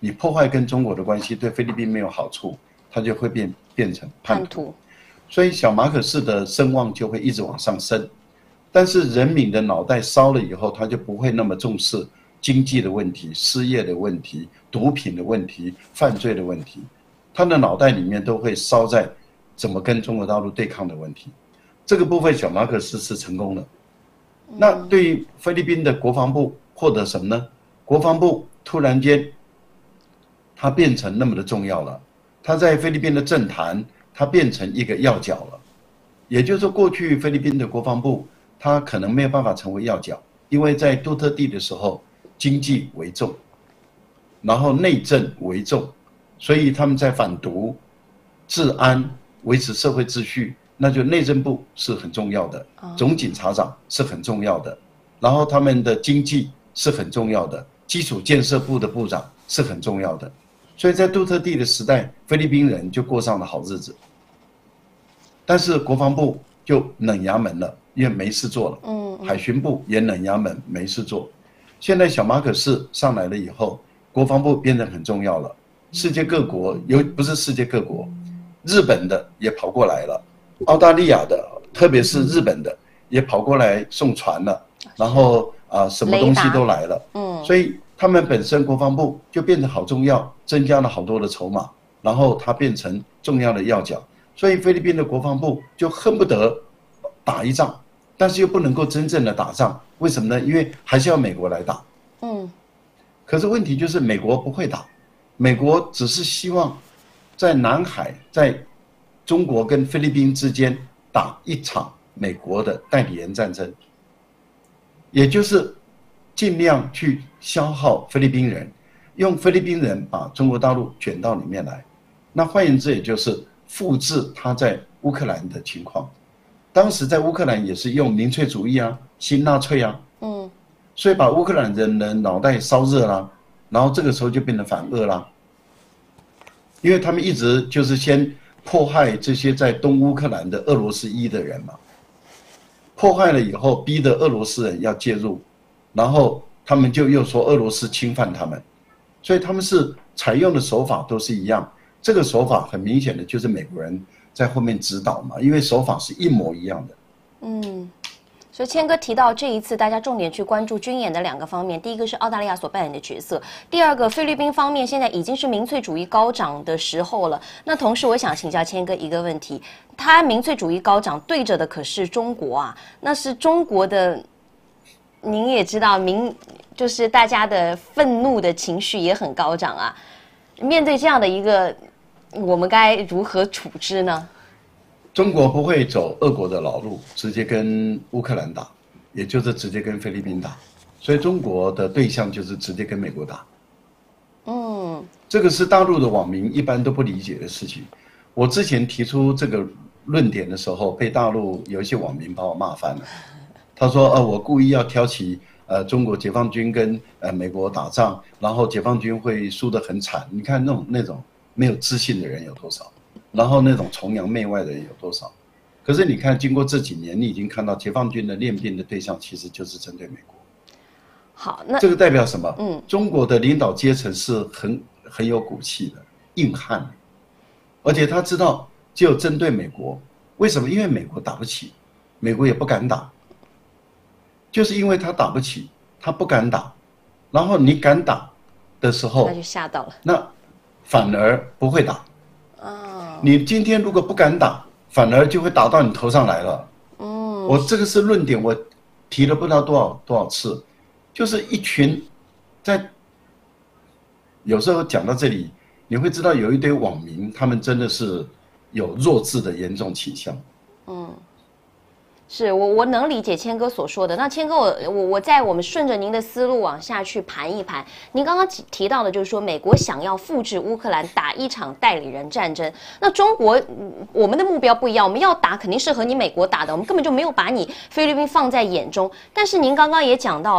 你破坏跟中国的关系，对菲律宾没有好处，它就会变变成叛徒。所以小马可仕的声望就会一直往上升。但是人民的脑袋烧了以后，他就不会那么重视经济的问题、失业的问题、毒品的问题、犯罪的问题，他的脑袋里面都会烧在怎么跟中国大陆对抗的问题。这个部分小马可仕是成功的。那对于菲律宾的国防部获得什么呢？国防部突然间它变成那么的重要了，它在菲律宾的政坛它变成一个要角了。也就是说，过去菲律宾的国防部它可能没有办法成为要角，因为在杜特地的时候经济为重，然后内政为重，所以他们在反毒、治安、维持社会秩序，那就内政部是很重要的，总检察长是很重要的，然后他们的经济是很重要的，基础建设部的部长是很重要的。所以在杜特地的时代，菲律宾人就过上了好日子。但是国防部就冷衙门了，因为没事做了。嗯，海巡部也冷衙门，没事做。现在小马可仕上来了以后，国防部变得很重要了。世界各国有不是世界各国，日本的也跑过来了，澳大利亚的，特别是日本的也跑过来送船了，然后啊、呃、什么东西都来了。嗯，所以他们本身国防部就变得好重要，增加了好多的筹码，然后它变成重要的要角。所以菲律宾的国防部就恨不得打一仗，但是又不能够真正的打仗，为什么呢？因为还是要美国来打。嗯，可是问题就是美国不会打，美国只是希望在南海，在中国跟菲律宾之间打一场美国的代理人战争，也就是尽量去消耗菲律宾人，用菲律宾人把中国大陆卷到里面来。那换言之，也就是复制他在乌克兰的情况。当时在乌克兰也是用民粹主义啊，新纳粹啊，嗯，所以把乌克兰人的脑袋烧热啦，然后这个时候就变成反俄啦，因为他们一直就是先迫害这些在东乌克兰的俄罗斯裔的人嘛，迫害了以后，逼得俄罗斯人要介入，然后他们就又说俄罗斯侵犯他们，所以他们是采用的手法都是一样。这个手法很明显的就是美国人在后面指导嘛，因为手法是一模一样的。 嗯，所以谦哥提到这一次大家重点去关注军演的两个方面，第一个是澳大利亚所扮演的角色，第二个菲律宾方面现在已经是民粹主义高涨的时候了。那同时我想请教谦哥一个问题，他民粹主义高涨对着的可是中国啊，那是中国的，您也知道民就是大家的愤怒的情绪也很高涨啊，面对这样的一个我们该如何处置呢？ 中国不会走俄国的老路，直接跟乌克兰打，也就是直接跟菲律宾打，所以中国的对象就是直接跟美国打。嗯，这个是大陆的网民一般都不理解的事情。我之前提出这个论点的时候，被大陆有一些网民把我骂翻了。他说：“呃，我故意要挑起呃中国解放军跟呃美国打仗，然后解放军会输得很惨。你看那种那种。”没有自信的人有多少？然后那种崇洋媚外的人有多少？可是你看，经过这几年，你已经看到解放军的练兵的对象其实就是针对美国。 好，那这个代表什么？嗯，中国的领导阶层是很很有骨气的硬汉，而且他知道只有针对美国，为什么？因为美国打不起，美国也不敢打，就是因为他打不起，他不敢打，然后你敢打的时候， 那就吓到了。 那反而不会打，哦，你今天如果不敢打，反而就会打到你头上来了。嗯，我这个是论点，我提了不知道多少多少次，就是一群在有时候讲到这里，你会知道有一堆网民，他们真的是有弱智的严重倾向。嗯。 是我我能理解谦哥所说的。那谦哥，我我我在我们顺着您的思路往下去盘一盘。您刚刚提到的就是说，美国想要复制乌克兰打一场代理人战争。那中国我们的目标不一样，我们要打肯定是和你美国打的，我们根本就没有把你菲律宾放在眼中。但是您刚刚也讲到了，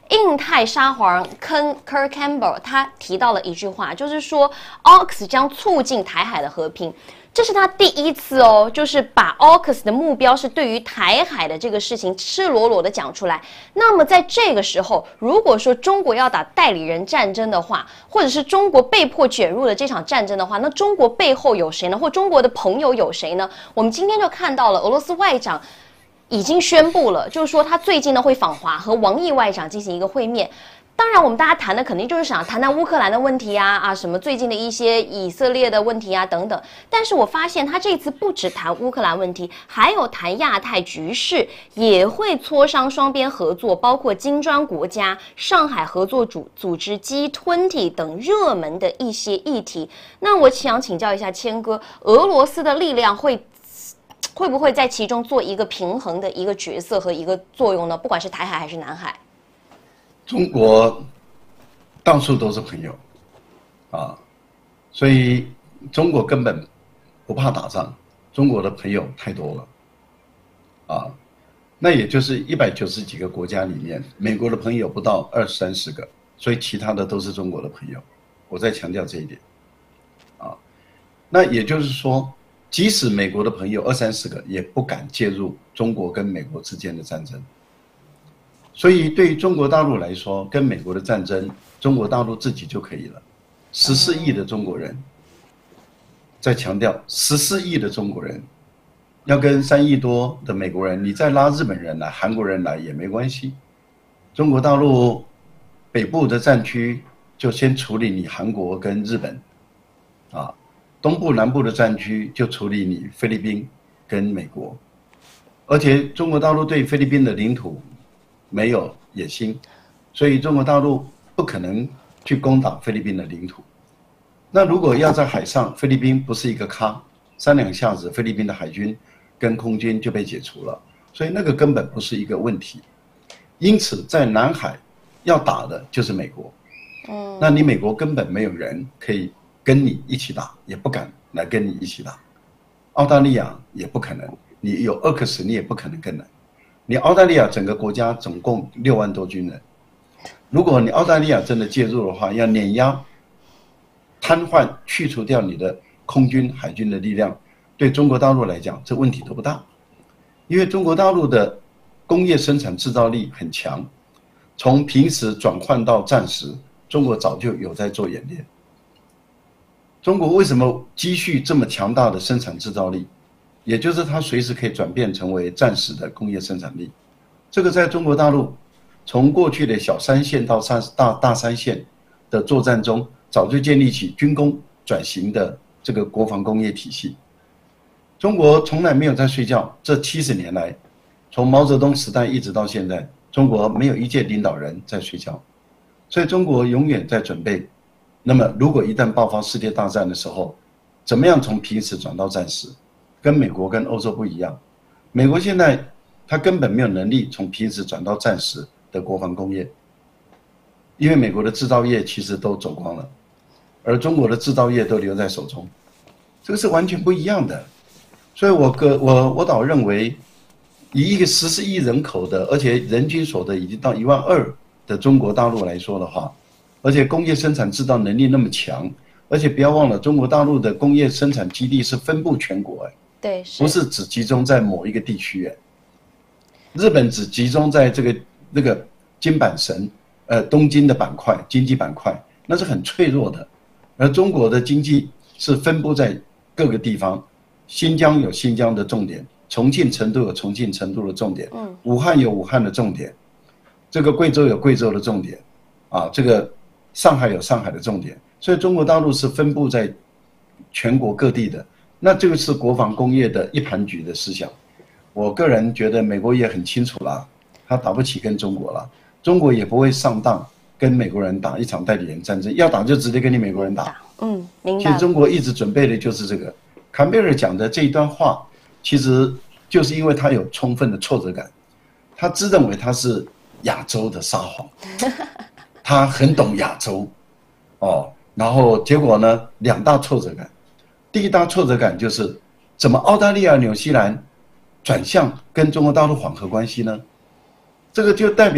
印太沙皇 Kirk Campbell 他提到了一句话，就是说 A U K U S 将促进台海的和平。这是他第一次哦，就是把 A U K U S 的目标是对于台海的这个事情赤裸裸的讲出来。那么在这个时候，如果说中国要打代理人战争的话，或者是中国被迫卷入了这场战争的话，那中国背后有谁呢？或中国的朋友有谁呢？我们今天就看到了俄罗斯外长已经宣布了，就是说他最近呢会访华，和王毅外长进行一个会面。当然，我们大家谈的肯定就是想谈谈乌克兰的问题啊啊，什么最近的一些以色列的问题啊等等。但是我发现他这次不只谈乌克兰问题，还有谈亚太局势，也会磋商双边合作，包括金砖国家、上海合作组组织 G 二十 等热门的一些议题。那我想请教一下谦哥，俄罗斯的力量会会不会在其中做一个平衡的一个角色和一个作用呢？不管是台海还是南海。 中国到处都是朋友，啊，所以中国根本不怕打仗，中国的朋友太多了，啊，那也就是一百九十几个国家里面，美国的朋友不到二三十个，所以其他的都是中国的朋友。我再强调这一点，啊，那也就是说，即使美国的朋友二三十个，也不敢介入中国跟美国之间的战争。所以对于中国大陆来说，跟美国的战争，中国大陆自己就可以了。十四亿的中国人，再强调十四亿的中国人，要跟三亿多的美国人，你再拉日本人来、韩国人来也没关系。中国大陆北部的战区就先处理你韩国跟日本，啊，东部南部的战区就处理你菲律宾跟美国，而且中国大陆对菲律宾的领土没有野心，所以中国大陆不可能去攻打菲律宾的领土。那如果要在海上，菲律宾不是一个咖，三两下子菲律宾的海军跟空军就被解除了，所以那个根本不是一个问题。因此在南海要打的就是美国，嗯，那你美国根本没有人可以跟你一起打，也不敢来跟你一起打。澳大利亚也不可能，你有 A U K U S 你也不可能跟来。你澳大利亚整个国家总共六万多军人，如果你澳大利亚真的介入的话，要碾压、瘫痪、去除掉你的空军、海军的力量，对中国大陆来讲，这问题都不大，因为中国大陆的工业生产制造力很强，从平时转换到战时，中国早就有在做演练。中国为什么积蓄这么强大的生产制造力？也就是它随时可以转变成为战时的工业生产力，这个在中国大陆，从过去的小三线到大大三线的作战中，早就建立起军工转型的这个国防工业体系。中国从来没有在睡觉，这七十年来，从毛泽东时代一直到现在，中国没有一届领导人在睡觉，所以中国永远在准备。那么，如果一旦爆发世界大战的时候，怎么样从平时转到战时？跟美国跟欧洲不一样，美国现在他根本没有能力从平时转到战时的国防工业，因为美国的制造业其实都走光了，而中国的制造业都留在手中，这个是完全不一样的。所以我个我我倒认为，以一个十四亿人口的，而且人均所得已经到一万二的中国大陆来说的话，而且工业生产制造能力那么强，而且不要忘了，中国大陆的工业生产基地是分布全国，哎。 对， 不是只集中在某一个地区，日本只集中在这个那个金板神，呃，东京的板块经济板块，那是很脆弱的。而中国的经济是分布在各个地方，新疆有新疆的重点，重庆、成都有重庆、成都的重点，嗯，武汉有武汉的重点，这个贵州有贵州的重点，啊，这个上海有上海的重点，所以中国大陆是分布在全国各地的。那这个是国防工业的一盘局的思想，我个人觉得美国也很清楚了，他打不起跟中国了，中国也不会上当跟美国人打一场代理人战争，要打就直接跟你美国人打。 嗯，明白。 其实中国一直准备的就是这个。坎贝尔讲的这一段话，其实就是因为他有充分的挫折感，他自认为他是亚洲的沙皇，他很懂亚洲，哦，然后结果呢，两大挫折感。第一大挫折感就是怎么澳大利亚、纽西兰转向跟中国大陆缓和关系呢？这个就代表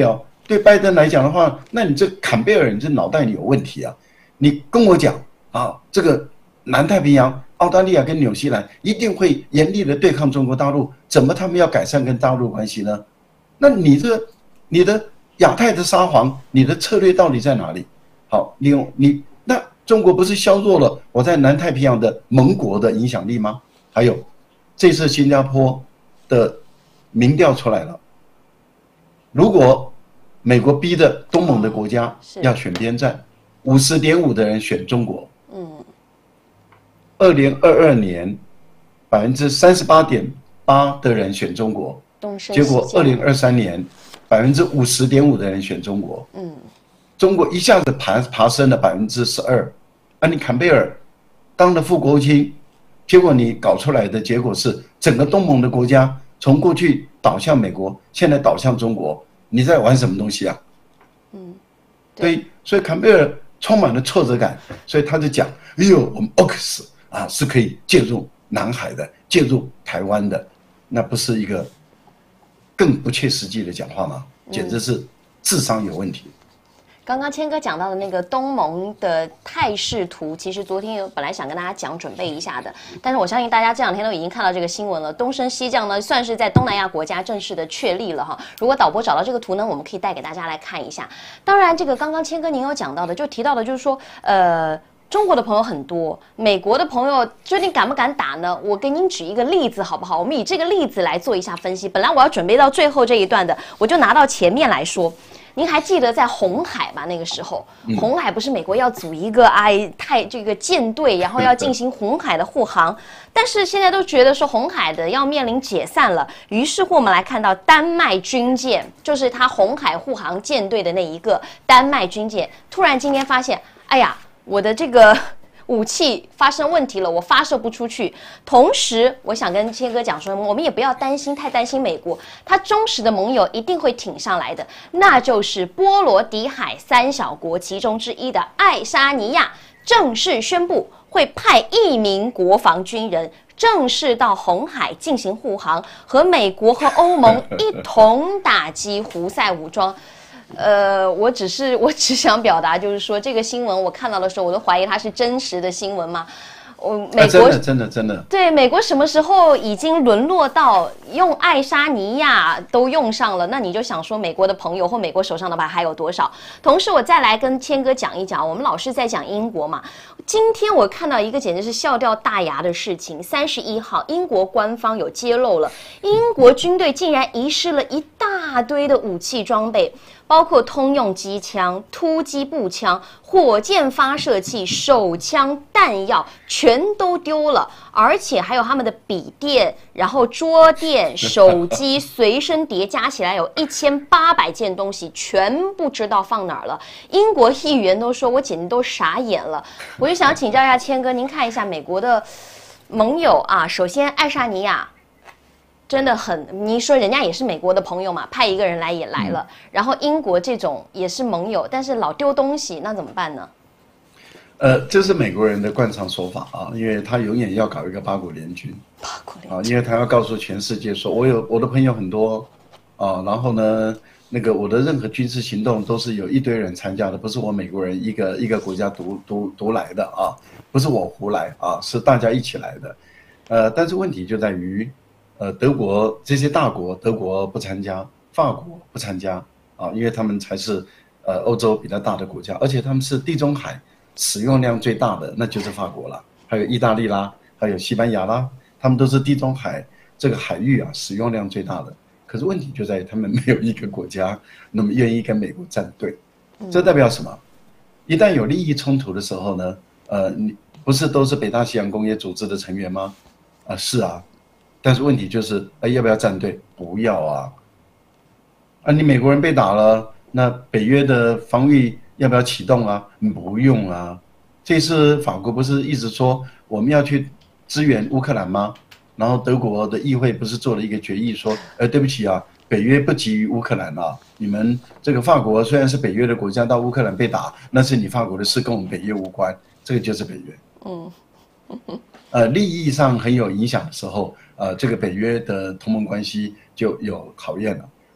对拜登来讲的话，那你这坎贝尔，你这脑袋里有问题啊！你跟我讲啊，这个南太平洋、澳大利亚跟纽西兰一定会严厉的对抗中国大陆，怎么他们要改善跟大陆关系呢？那你这个你的亚太的沙皇，你的策略到底在哪里？好，利用你那中国不是削弱了我在南太平洋的盟国的影响力吗？还有，这次新加坡的民调出来了，如果美国逼着东盟的国家要选边站，五十点五的人选中国。嗯，二零二二年百分之三十八点八的人选中国，结果二零二三年百分之五十点五的人选中国。嗯。中国一下子爬爬升了百分之十二，啊，你坎贝尔当了副国务卿，结果你搞出来的结果是整个东盟的国家从过去倒向美国，现在倒向中国，你在玩什么东西啊？嗯，对，所以坎贝尔充满了挫折感，所以他就讲：“哎呦，我们 O K S 啊是可以介入南海的，介入台湾的，那不是一个更不切实际的讲话吗？简直是智商有问题。” 刚刚谦哥讲到的那个东盟的态势图，其实昨天本来想跟大家讲准备一下的，但是我相信大家这两天都已经看到这个新闻了。东升西降呢，算是在东南亚国家正式的确立了哈。如果导播找到这个图呢，我们可以带给大家来看一下。当然，这个刚刚谦哥您有讲到的，就提到的就是说，呃。中国的朋友很多，美国的朋友究竟敢不敢打呢？我给您举一个例子好不好？我们以这个例子来做一下分析。本来我要准备到最后这一段的，我就拿到前面来说。您还记得在红海吧？那个时候，红海不是美国要组一个哎太这个舰队，然后要进行红海的护航，但是现在都觉得说红海的要面临解散了。于是乎，我们来看到丹麦军舰，就是它红海护航舰队的那一个丹麦军舰，突然今天发现，哎呀。我的这个武器发生问题了，我发射不出去。同时，我想跟谦哥讲说，我们也不要担心，太担心美国，他忠实的盟友一定会挺上来的，那就是波罗的海三小国其中之一的爱沙尼亚，正式宣布会派一名国防军人正式到红海进行护航，和美国和欧盟一同打击胡塞武装。呃，我只是我只想表达，就是说这个新闻我看到的时候，我都怀疑它是真实的新闻吗？我美国、啊、真的真的真的对美国什么时候已经沦落到用爱沙尼亚都用上了？那你就想说美国的朋友或美国手上的牌还有多少？同时，我再来跟谦哥讲一讲，我们老是在讲英国嘛。今天我看到一个简直是笑掉大牙的事情。三十一号，英国官方有揭露了，英国军队竟然遗失了一大堆的武器装备。包括通用机枪、突击步枪、火箭发射器、手枪、弹药，全都丢了，而且还有他们的笔电、然后桌垫、手机、随身碟，加起来有一千八百件东西，全不知道放哪儿了。英国议员都说，我简直都傻眼了。我就想请教一下谦哥，您看一下美国的盟友啊，首先爱沙尼亚。真的很，你说人家也是美国的朋友嘛，派一个人来也来了，嗯、然后英国这种也是盟友，但是老丢东西，那怎么办呢？ 呃，这是美国人的惯常说法啊，因为他永远要搞一个八国联军， 八国联军啊，因为他要告诉全世界说，我有我的朋友很多啊，然后呢，那个我的任何军事行动都是有一堆人参加的，不是我美国人一个一个国家独独独来的啊，不是我胡来啊，是大家一起来的，呃，但是问题就在于。呃，德国这些大国，德国不参加，法国不参加啊，因为他们才是呃欧洲比较大的国家，而且他们是地中海使用量最大的，那就是法国了，还有意大利啦，还有西班牙啦，他们都是地中海这个海域啊使用量最大的。可是问题就在于他们没有一个国家那么愿意跟美国站队，这代表什么？一旦有利益冲突的时候呢，呃，你不是都是北大西洋工业组织的成员吗？啊、呃，是啊。但是问题就是，哎，要不要站队？不要啊！啊，你美国人被打了，那北约的防御要不要启动啊？不用啊！这次法国不是一直说我们要去支援乌克兰吗？然后德国的议会不是做了一个决议说，呃，对不起啊，北约不给予乌克兰啊，你们这个法国虽然是北约的国家，到乌克兰被打，那是你法国的事，跟我们北约无关，这个就是北约。嗯。呃，利益上很有影响的时候，呃，这个北约的同盟关系就有考验了。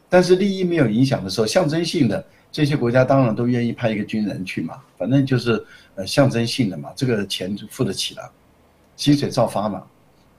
但是利益没有影响的时候，象征性的这些国家当然都愿意派一个军人去嘛，反正就是呃象征性的嘛，这个钱就付得起了，薪水照发嘛，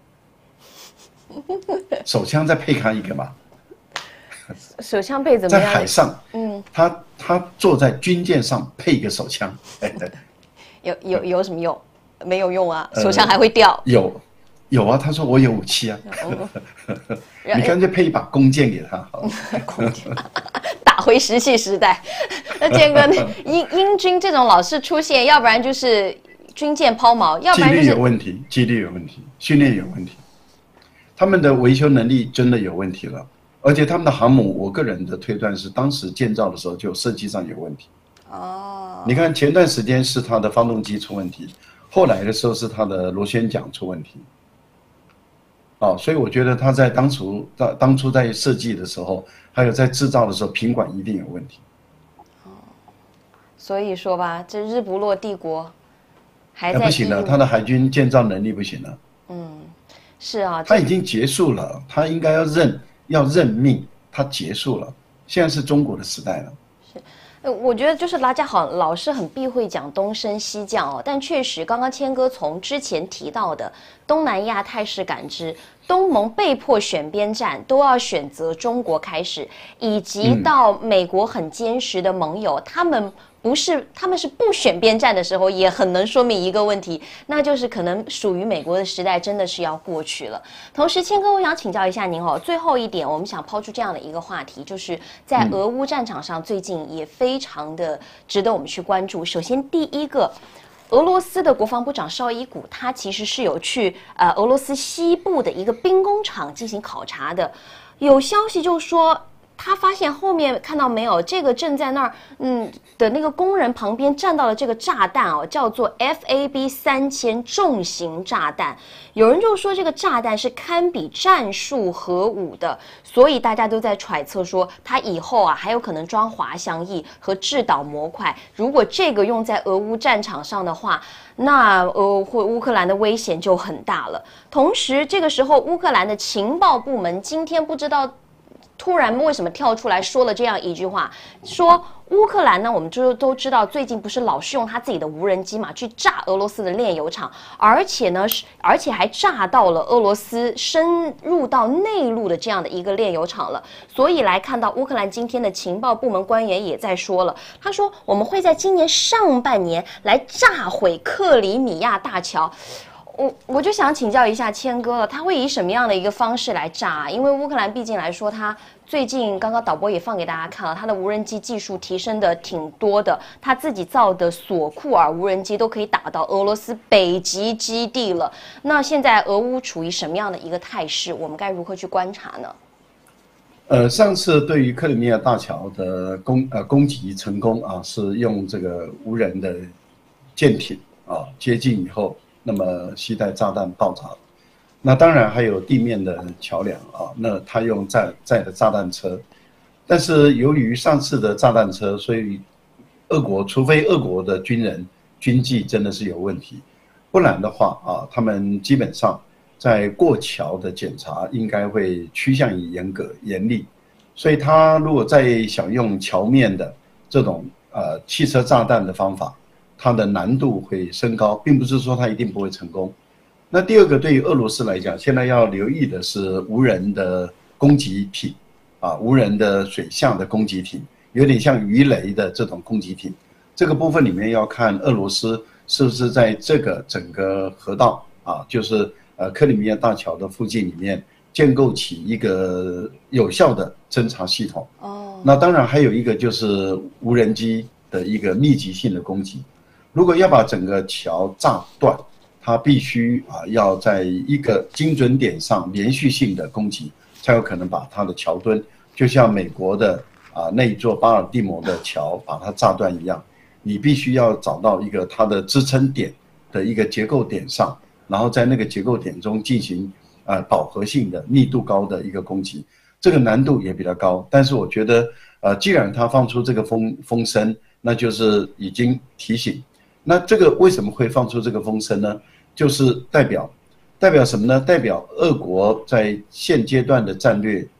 手枪再配他一个嘛。 手枪配怎么样？ 在海上， 嗯， 他他坐在军舰上配一个手枪， 有有有什么用？没有用啊，手枪还会掉。 呃、有有啊，他说我有武器啊，你干脆配一把弓箭给他好了。 弓箭，打回石器时代。那建哥，英英军这种老是出现，要不然就是军舰抛锚，要不然就是纪律有问题，纪律有问题，训练有问题，他们的维修能力真的有问题了。而且他们的航母，我个人的推断是，当时建造的时候就设计上有问题。哦，你看前段时间是它的发动机出问题，后来的时候是它的螺旋桨出问题。哦，所以我觉得他在当初当当初在设计的时候，还有在制造的时候，品管一定有问题。 哦，所以说吧，这日不落帝国还在、 哎、不行了，他的海军建造能力不行了。 嗯，是啊， 他已经结束了，他应该要认。要认命，它结束了。现在是中国的时代了。 是，呃，我觉得就是大家好，老是很避讳讲东升西降哦，但确实，刚刚谦哥从之前提到的东南亚态势感知，东盟被迫选边站，都要选择中国开始，以及到美国很坚实的盟友，嗯、他们。不是，他们是不选边站的时候，也很能说明一个问题，那就是可能属于美国的时代真的是要过去了。同时，谦哥，我想请教一下您哦，最后一点，我们想抛出这样的一个话题，就是在俄乌战场上，最近也非常的值得我们去关注。首先，第一个，俄罗斯的国防部长绍伊古，他其实是有去呃俄罗斯西部的一个兵工厂进行考察的，有消息就说。他发现后面看到没有，这个正在那儿，嗯的那个工人旁边站到了这个炸弹哦，叫做 F A B 三千重型炸弹。有人就说这个炸弹是堪比战术核武的，所以大家都在揣测说，它以后啊还有可能装滑翔翼和制导模块。如果这个用在俄乌战场上的话，那呃，或乌克兰的危险就很大了。同时，这个时候乌克兰的情报部门今天不知道。突然为什么跳出来说了这样一句话，说乌克兰呢，我们就都知道最近不是老是用他自己的无人机嘛去炸俄罗斯的炼油厂，而且呢而且还炸到了俄罗斯深入到内陆的这样的一个炼油厂了。所以来看到乌克兰今天的情报部门官员也在说了，他说我们会在今年上半年来炸毁克里米亚大桥。我我就想请教一下谦哥了，他会以什么样的一个方式来炸啊？因为乌克兰毕竟来说，他最近刚刚导播也放给大家看了，他的无人机技术提升的挺多的，他自己造的索库尔无人机都可以打到俄罗斯北极基地了。那现在俄乌处于什么样的一个态势？我们该如何去观察呢？ 呃，上次对于克里米亚大桥的攻呃攻击成功啊，是用这个无人的舰艇啊接近以后。那么携带炸弹爆炸，那当然还有地面的桥梁啊，那他用载载的炸弹车，但是由于上次的炸弹车，所以俄国除非俄国的军人军纪真的是有问题，不然的话啊，他们基本上在过桥的检查应该会趋向于严格严厉，所以他如果再想用桥面的这种呃汽车炸弹的方法。它的难度会升高，并不是说它一定不会成功。那第二个，对于俄罗斯来讲，现在要留意的是无人的攻击艇，啊，无人的水下的攻击艇，有点像鱼雷的这种攻击艇。这个部分里面要看俄罗斯是不是在这个整个河道啊，就是呃克里米亚大桥的附近里面建构起一个有效的侦察系统。哦，那当然还有一个就是无人机的一个密集性的攻击。如果要把整个桥炸断，它必须啊要在一个精准点上连续性的攻击，才有可能把它的桥墩，就像美国的啊那一座巴尔的摩的桥把它炸断一样，你必须要找到一个它的支撑点的一个结构点上，然后在那个结构点中进行啊饱和性的密度高的一个攻击，这个难度也比较高。但是我觉得，呃，既然它放出这个风风声，那就是已经提醒。那这个为什么会放出这个风声呢？就是代表代表什么呢？代表俄国在现阶段的战略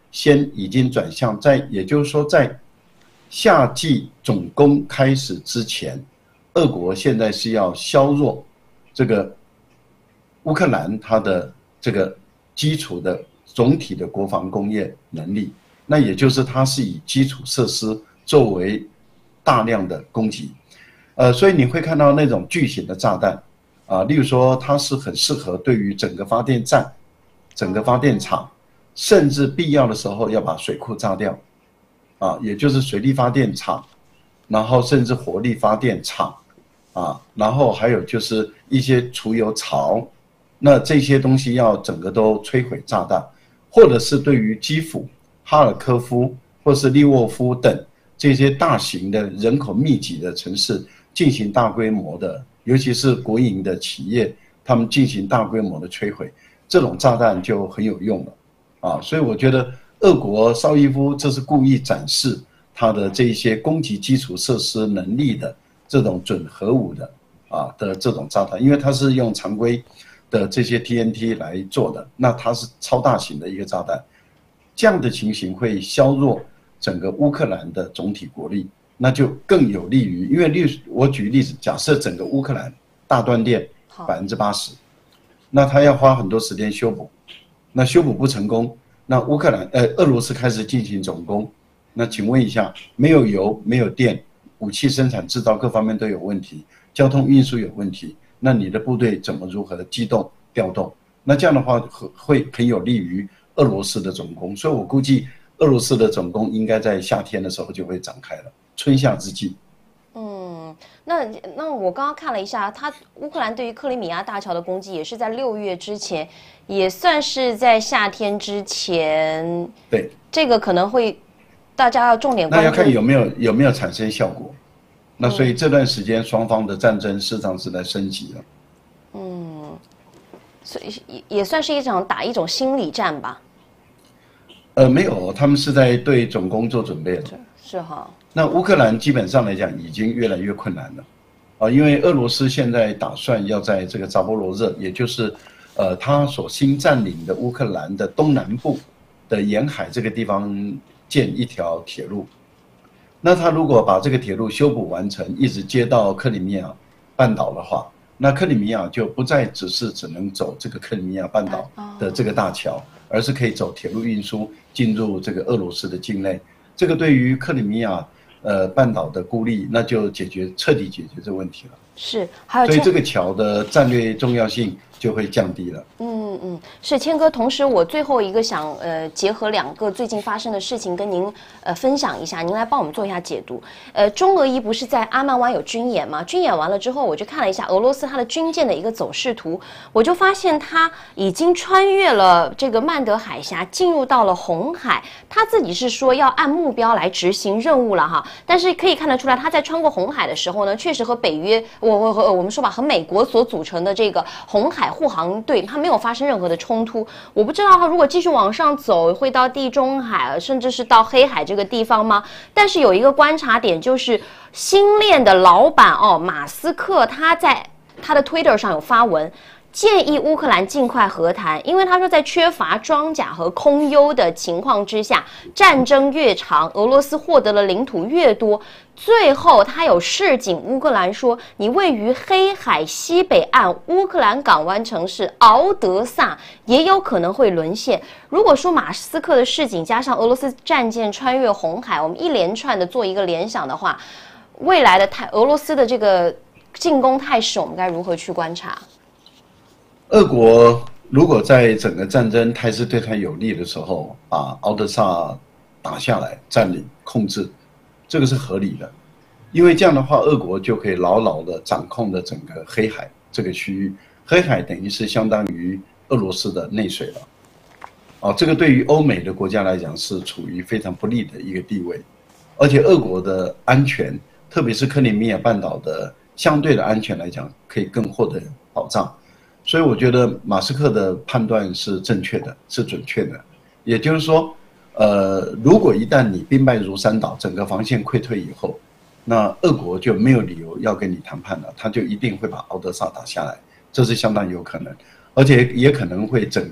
先已经转向在，也就是说在夏季总攻开始之前，俄国现在是要削弱这个乌克兰它的这个基础的总体的国防工业能力，那也就是它是以基础设施作为大量的攻击，呃，所以你会看到那种巨型的炸弹啊，例如说它是很适合对于整个发电站、整个发电厂，甚至必要的时候要把水库炸掉。啊，也就是水力发电厂，然后甚至火力发电厂，啊，然后还有就是一些储油槽，那这些东西要整个都摧毁炸弹，或者是对于基辅、哈尔科夫或是利沃夫等这些大型的人口密集的城市进行大规模的，尤其是国营的企业，他们进行大规模的摧毁，这种炸弹就很有用了，啊，所以我觉得。俄国绍伊夫这是故意展示他的这些攻击基础设施能力的这种准核武的啊的这种炸弹，因为它是用常规的这些 T N T 来做的，那它是超大型的一个炸弹，这样的情形会削弱整个乌克兰的总体国力，那就更有利于，因为例我举例子，假设整个乌克兰大断电百分之八十，那他要花很多时间修补，那修补不成功。那乌克兰呃，俄罗斯开始进行总攻，那请问一下，没有油，没有电，武器生产制造各方面都有问题，交通运输有问题，那你的部队怎么如何机动调动？那这样的话会很有利于俄罗斯的总攻，所以我估计俄罗斯的总攻应该在夏天的时候就会展开了，春夏之际。 嗯，那那我刚刚看了一下，他乌克兰对于克里米亚大桥的攻击也是在六月之前，也算是在夏天之前。 对， 这个可能会大家要重点关注。 那要看有没有有没有产生效果。那所以这段时间双方的战争事实上是在升级了。 嗯，所以也也算是一场打一种心理战吧。 呃，没有，他们是在对总攻做准备了。 是哈。 那乌克兰基本上来讲已经越来越困难了，啊，因为俄罗斯现在打算要在这个扎波罗热，也就是呃他所新占领的乌克兰的东南部的沿海这个地方建一条铁路。那他如果把这个铁路修补完成，一直接到克里米亚半岛的话，那克里米亚就不再只是只能走这个克里米亚半岛的这个大桥，而是可以走铁路运输进入这个俄罗斯的境内。这个对于克里米亚呃半岛的孤立，那就解决彻底解决这个问题了。 是，还有所以这个桥的战略重要性就会降低了。 嗯嗯，是谦哥。同时，我最后一个想呃结合两个最近发生的事情跟您呃分享一下，您来帮我们做一下解读。呃，中俄一不是在阿曼湾有军演吗？军演完了之后，我就看了一下俄罗斯它的军舰的一个走势图，我就发现它已经穿越了这个曼德海峡，进入到了红海。他自己是说要按目标来执行任务了哈，但是可以看得出来，他在穿过红海的时候呢，确实和北约。我我和我们说吧，和美国所组成的这个红海护航队，它没有发生任何的冲突。我不知道它如果继续往上走，会到地中海，甚至是到黑海这个地方吗？但是有一个观察点，就是星链的老板哦，马斯克他在他的 Twitter 上有发文。建议乌克兰尽快和谈，因为他说在缺乏装甲和空优的情况之下，战争越长，俄罗斯获得的领土越多。最后，他有示警乌克兰说，你位于黑海西北岸乌克兰港湾城市敖德萨也有可能会沦陷。如果说马斯克的示警加上俄罗斯战舰穿越红海，我们一连串的做一个联想的话，未来的态俄罗斯的这个进攻态势，我们该如何去观察？ 俄国如果在整个战争态势对他有利的时候，把敖德萨打下来、占领、控制，这个是合理的，因为这样的话，俄国就可以牢牢地掌控了整个黑海这个区域。黑海等于是相当于俄罗斯的内水了，哦，这个对于欧美的国家来讲是处于非常不利的一个地位，而且俄国的安全，特别是克里米亚半岛的相对的安全来讲，可以更获得保障。所以我觉得马斯克的判断是正确的，是准确的。也就是说，呃，如果一旦你兵败如山倒，整个防线溃退以后，那俄国就没有理由要跟你谈判了，他就一定会把敖德萨打下来，这是相当有可能，而且也可能会整个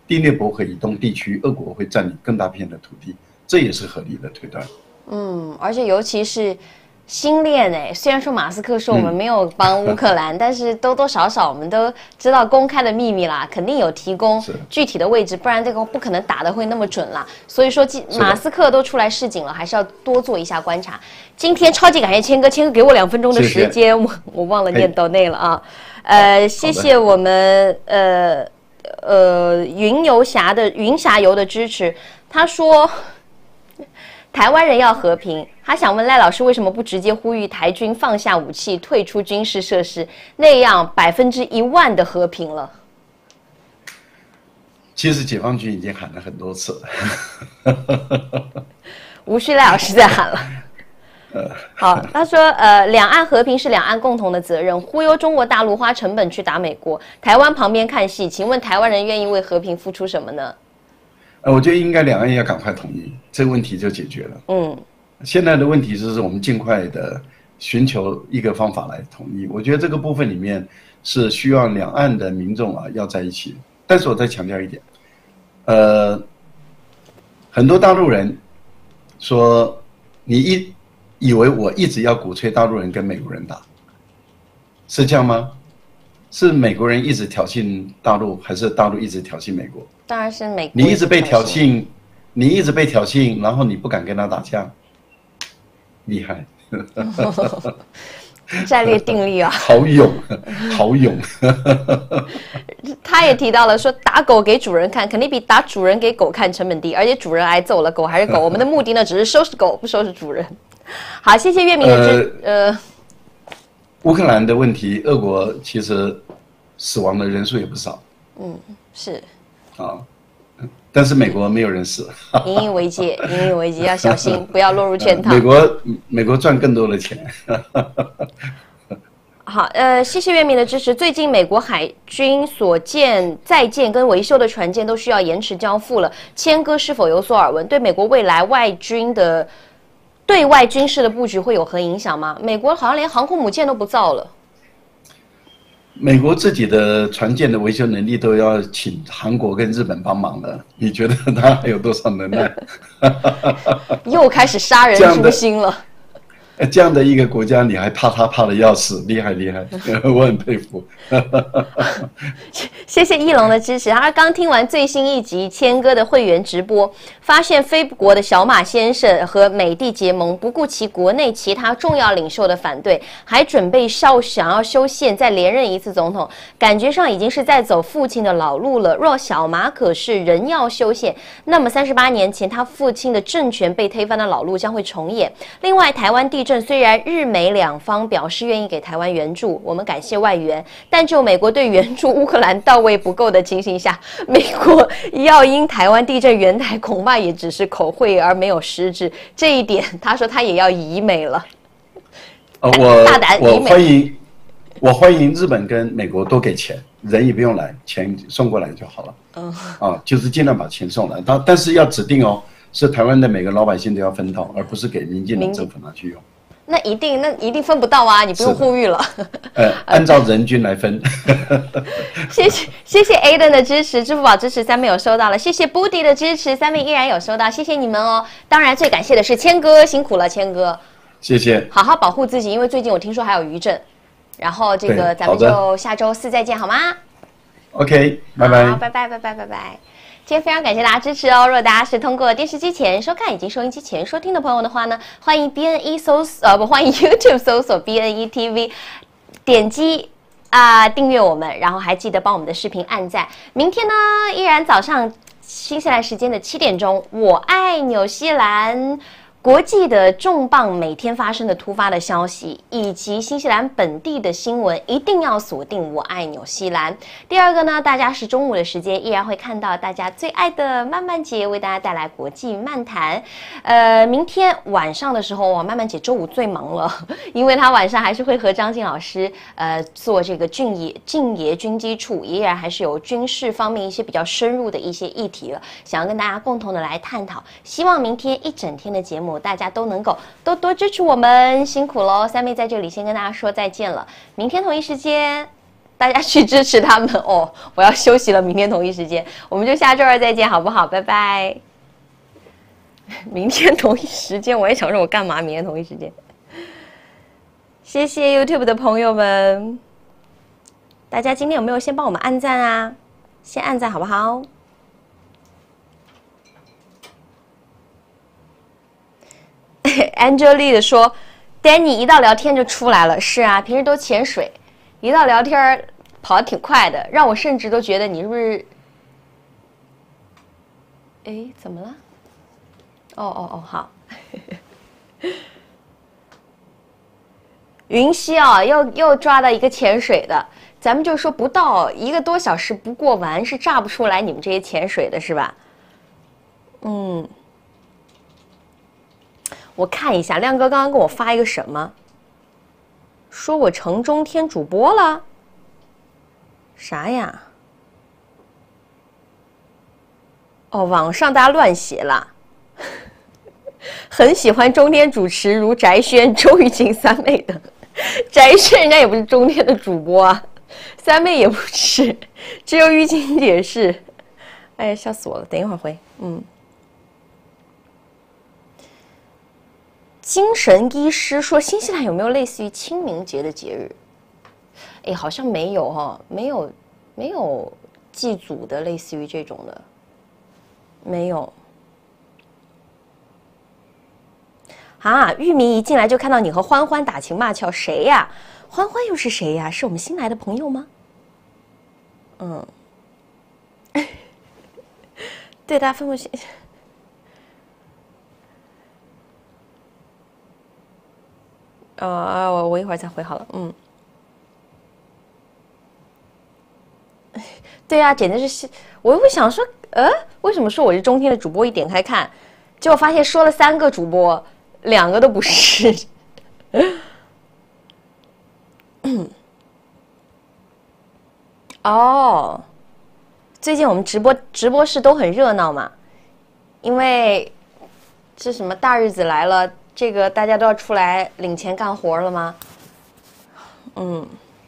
第聂伯河以东地区，俄国会占领更大片的土地，这也是合理的推断。 嗯，而且尤其是新链哎，虽然说马斯克说我们没有帮乌克兰，嗯、但是多多少少我们都知道公开的秘密啦，肯定有提供具体的位置，不然这个不可能打得会那么准啦。所以说，马斯克都出来示警了，还是要多做一下观察。今天超级感谢谦哥，谦哥给我两分钟的时间，谢谢我我忘了念抖内了啊。呃，谢谢我们呃呃云游侠的云霞游的支持，他说。台湾人要和平，他想问赖老师为什么不直接呼吁台军放下武器、退出军事设施，那样百分之一万的和平了。 其实解放军已经喊了很多次了， 无需赖老师再喊了。好，他说，呃，两岸和平是两岸共同的责任，忽悠中国大陆花成本去打美国，台湾旁边看戏，请问台湾人愿意为和平付出什么呢？ 呃，我觉得应该两岸要赶快统一，这个问题就解决了。嗯，现在的问题就是我们尽快的寻求一个方法来统一。我觉得这个部分里面是需要两岸的民众啊要在一起。但是我再强调一点，呃，很多大陆人说你一以为我一直要鼓吹大陆人跟美国人打，是这样吗？是美国人一直挑衅大陆，还是大陆一直挑衅美国？ 当然是美国。 你一直被挑衅，你一直被挑衅，然后你不敢跟他打架，厉害！ 战略定力啊， 好勇，好勇！ 他也提到了说，打狗给主人看，肯定比打主人给狗看成本低，而且主人挨揍了，狗还是狗。我们的目的呢，只是收拾狗，不收拾主人。好，谢谢月明的支呃。呃乌克兰的问题，俄国其实死亡的人数也不少。 嗯，是。 啊，但是美国没有人死。 引以为戒，引以为戒，要小心，不要落入圈套。 美国，美国赚更多的钱。 好，呃，谢谢月明的支持。最近美国海军所建、在建跟维修的船舰都需要延迟交付了，谦哥是否有所耳闻？对美国未来外军的。对外军事的布局会有何影响吗？美国好像连航空母舰都不造了。 美国自己的船舰的维修能力都要请韩国跟日本帮忙了，你觉得他还有多少能耐？ 又开始杀人诛心了。 这样的一个国家，你还怕他怕的要死，厉害厉害，我很佩服。 谢谢翼龙的支持。他刚听完最新一集谦哥的会员直播，发现菲国的小马先生和美帝结盟，不顾其国内其他重要领袖的反对，还准备效想要修宪再连任一次总统，感觉上已经是在走父亲的老路了。若小马可是仍要修宪，那么三十八年前他父亲的政权被推翻的老路将会重演。另外，台湾地震虽然日美两方表示愿意给台湾援助，我们感谢外援，但就美国对援助乌克兰到位不够的情形下，美国要因台湾地震援台，恐怕也只是口惠而没有实质。这一点，他说他也要移美了。 呃，我大胆我欢迎，我欢迎日本跟美国多给钱，人也不用来，钱送过来就好了。嗯，啊，就是尽量把钱送来，但但是要指定哦。是台湾的每个老百姓都要分到，而不是给民进党政府拿去用。 那一定，那一定分不到啊！你不用呼吁了。 呃，按照人均来分。 谢谢谢谢 Aden 的支持，支付宝支持三位有收到了，谢谢 Booty 的支持，三位依然有收到，谢谢你们哦。当然最感谢的是谦哥，辛苦了，谦哥。 谢谢。好好保护自己，因为最近我听说还有余震。然后这个咱们就下周四再见，好吗 ？OK， 拜拜。 好，拜拜拜拜拜拜。今天非常感谢大家支持哦！如果大家是通过电视机前收看以及收音机前收听的朋友的话呢，欢迎 B N E 搜索呃不欢迎 YouTube 搜索 B N E T V， 点击啊、呃、订阅我们，然后还记得帮我们的视频按赞。明天呢依然早上新西兰时间的七点钟，我爱纽西兰。国际的重磅每天发生的突发的消息，以及新西兰本地的新闻，一定要锁定我爱纽西兰。第二个呢，大家是中午的时间，依然会看到大家最爱的曼曼姐为大家带来国际漫谈。呃，明天晚上的时候，哇，曼曼姐周五最忙了，因为她晚上还是会和张静老师呃做这个俊爷静爷军机处，依然还是有军事方面一些比较深入的一些议题了，想要跟大家共同的来探讨。希望明天一整天的节目。大家都能够多多支持我们，辛苦喽！三妹在这里先跟大家说再见了，明天同一时间大家去支持他们哦。我要休息了，明天同一时间，我们就下周二再见，好不好？拜拜。明天同一时间，我也想说我干嘛？明天同一时间，谢谢 YouTube 的朋友们，大家今天有没有先帮我们按赞啊？先按赞好不好？Angela 说 ，Danny 一到聊天就出来了，是啊，平时都潜水，一到聊天跑得挺快的，让我甚至都觉得你是不是？哎，怎么了？哦哦哦，好。云溪啊、哦，又又抓到一个潜水的，咱们就说不到一个多小时不过完是炸不出来你们这些潜水的是吧？嗯，我看一下，亮哥刚刚跟我发一个什么，说我城中天主播了，啥呀？哦，网上大家乱写了。很喜欢中天主持如翟轩、周玉琴三妹的。翟轩人家也不是中天的主播啊，三妹也不是，只有玉琴姐是。哎呀，笑死我了！等一会儿回。嗯，精神医师说，新西兰有没有类似于清明节的节日？哎，好像没有哈、哦，没有，没有祭祖的，类似于这种的，没有。啊！玉明一进来就看到你和欢欢打情骂俏，谁呀？欢欢又是谁呀？是我们新来的朋友吗？嗯，对，大家分不清。呃，我我一会儿再回好了。嗯，对啊，简直是，我又会想说，呃，为什么说我是中天的主播？一点开看，结果发现说了三个主播。两个都不是。哦，最近我们直播直播室都很热闹嘛，因为这什么大日子来了，这个大家都要出来领钱干活了吗？嗯。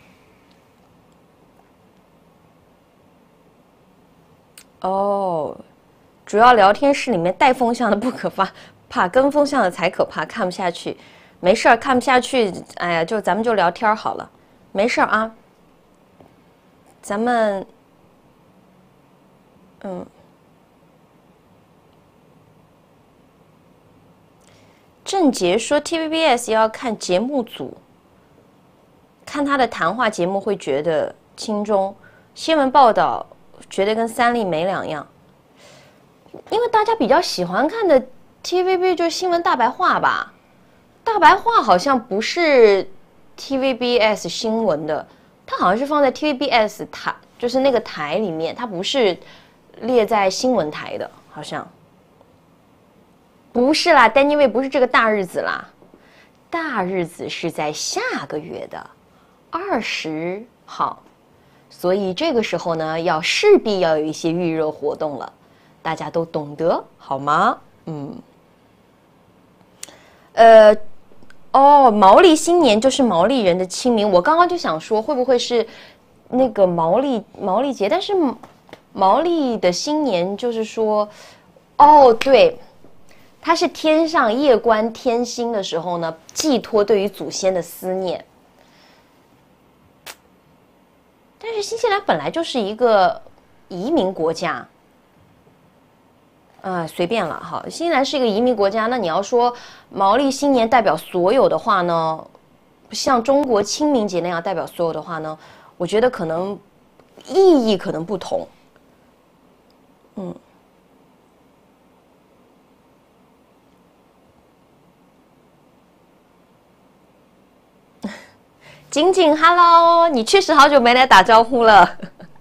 哦，主要聊天室里面带风向的不可怕。怕跟风向的才可怕，看不下去，没事儿，看不下去，哎呀，就咱们就聊天好了，没事儿啊，咱们，嗯，郑杰说 T V B S 要看节目组，看他的谈话节目会觉得轻中，新闻报道觉得跟三立没两样，因为大家比较喜欢看的。T V B 就是新闻大白话吧，大白话好像不是 T V B S 新闻的，它好像是放在 T V B S 台，就是那个台里面，它不是列在新闻台的，好像不是啦。丹尼卫不是这个大日子啦，大日子是在下个月的二十号，所以这个时候呢，要势必要有一些预热活动了，大家都懂得好吗？嗯。呃，哦，毛历新年就是毛利人的清明。我刚刚就想说，会不会是那个毛历毛历节？但是毛历的新年就是说，哦，对，它是天上夜观天星的时候呢，寄托对于祖先的思念。但是新西兰本来就是一个移民国家。啊、呃，随便了哈。新西兰是一个移民国家，那你要说毛历新年代表所有的话呢，像中国清明节那样代表所有的话呢，我觉得可能意义可能不同。嗯。景景 ，Hello， 你确实好久没来打招呼了。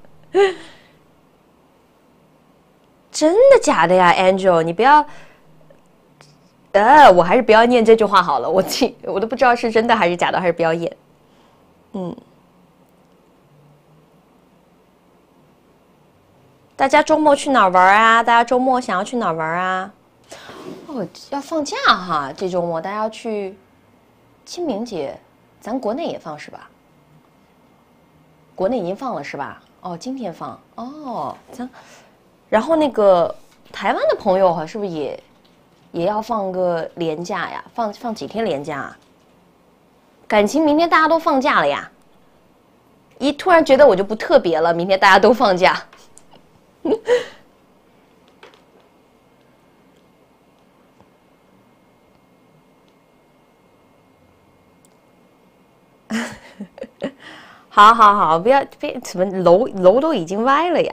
真的假的呀 ，Angel？ 你不要，呃，我还是不要念这句话好了，我自己我都不知道是真的还是假的，还是不要念。嗯，大家周末去哪儿玩啊？大家周末想要去哪儿玩啊？哦，要放假哈，这周末大家要去清明节，咱国内也放是吧？ 国内已经放了是吧？哦，今天放哦，这样。然后那个台湾的朋友哈，是不是也也要放个连假呀？放放几天连假啊？感情明天大家都放假了呀？一突然觉得我就不特别了，明天大家都放假。好好好，不要别怎么楼楼都已经歪了呀。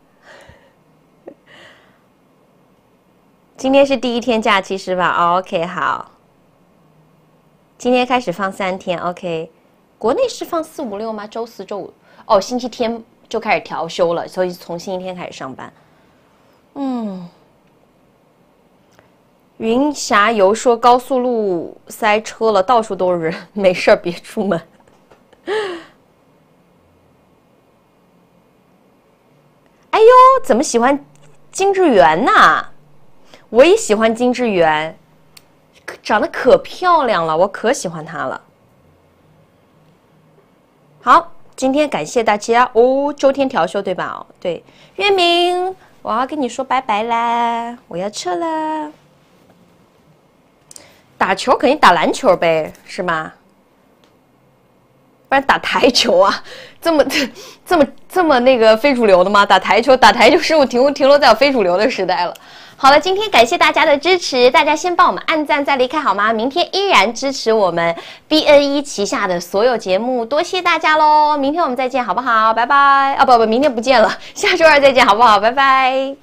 今天是第一天假期是吧？哦 OK， 好。今天开始放三天 ，OK。国内是放四五六吗？周四周五哦，星期天就开始调休了，所以从星期天开始上班。嗯。云霞游说高速路塞车了，到处都是人，没事儿别出门。哎呦，怎么喜欢金智媛呐？我也喜欢金智媛，长得可漂亮了，我可喜欢她了。好，今天感谢大家哦，周天调休对吧？哦，对，月明，我要跟你说拜拜啦，我要撤了。打球肯定打篮球呗，是吧？不然打台球啊，这么这么这么那个非主流的吗？打台球，打台球是我停停留在非主流的时代了。好了，今天感谢大家的支持，大家先帮我们按赞再离开好吗？明天依然支持我们 B N 一 旗下的所有节目，多谢大家喽！明天我们再见好不好？拜拜！啊不不，明天不见了，下周二再见好不好？拜拜。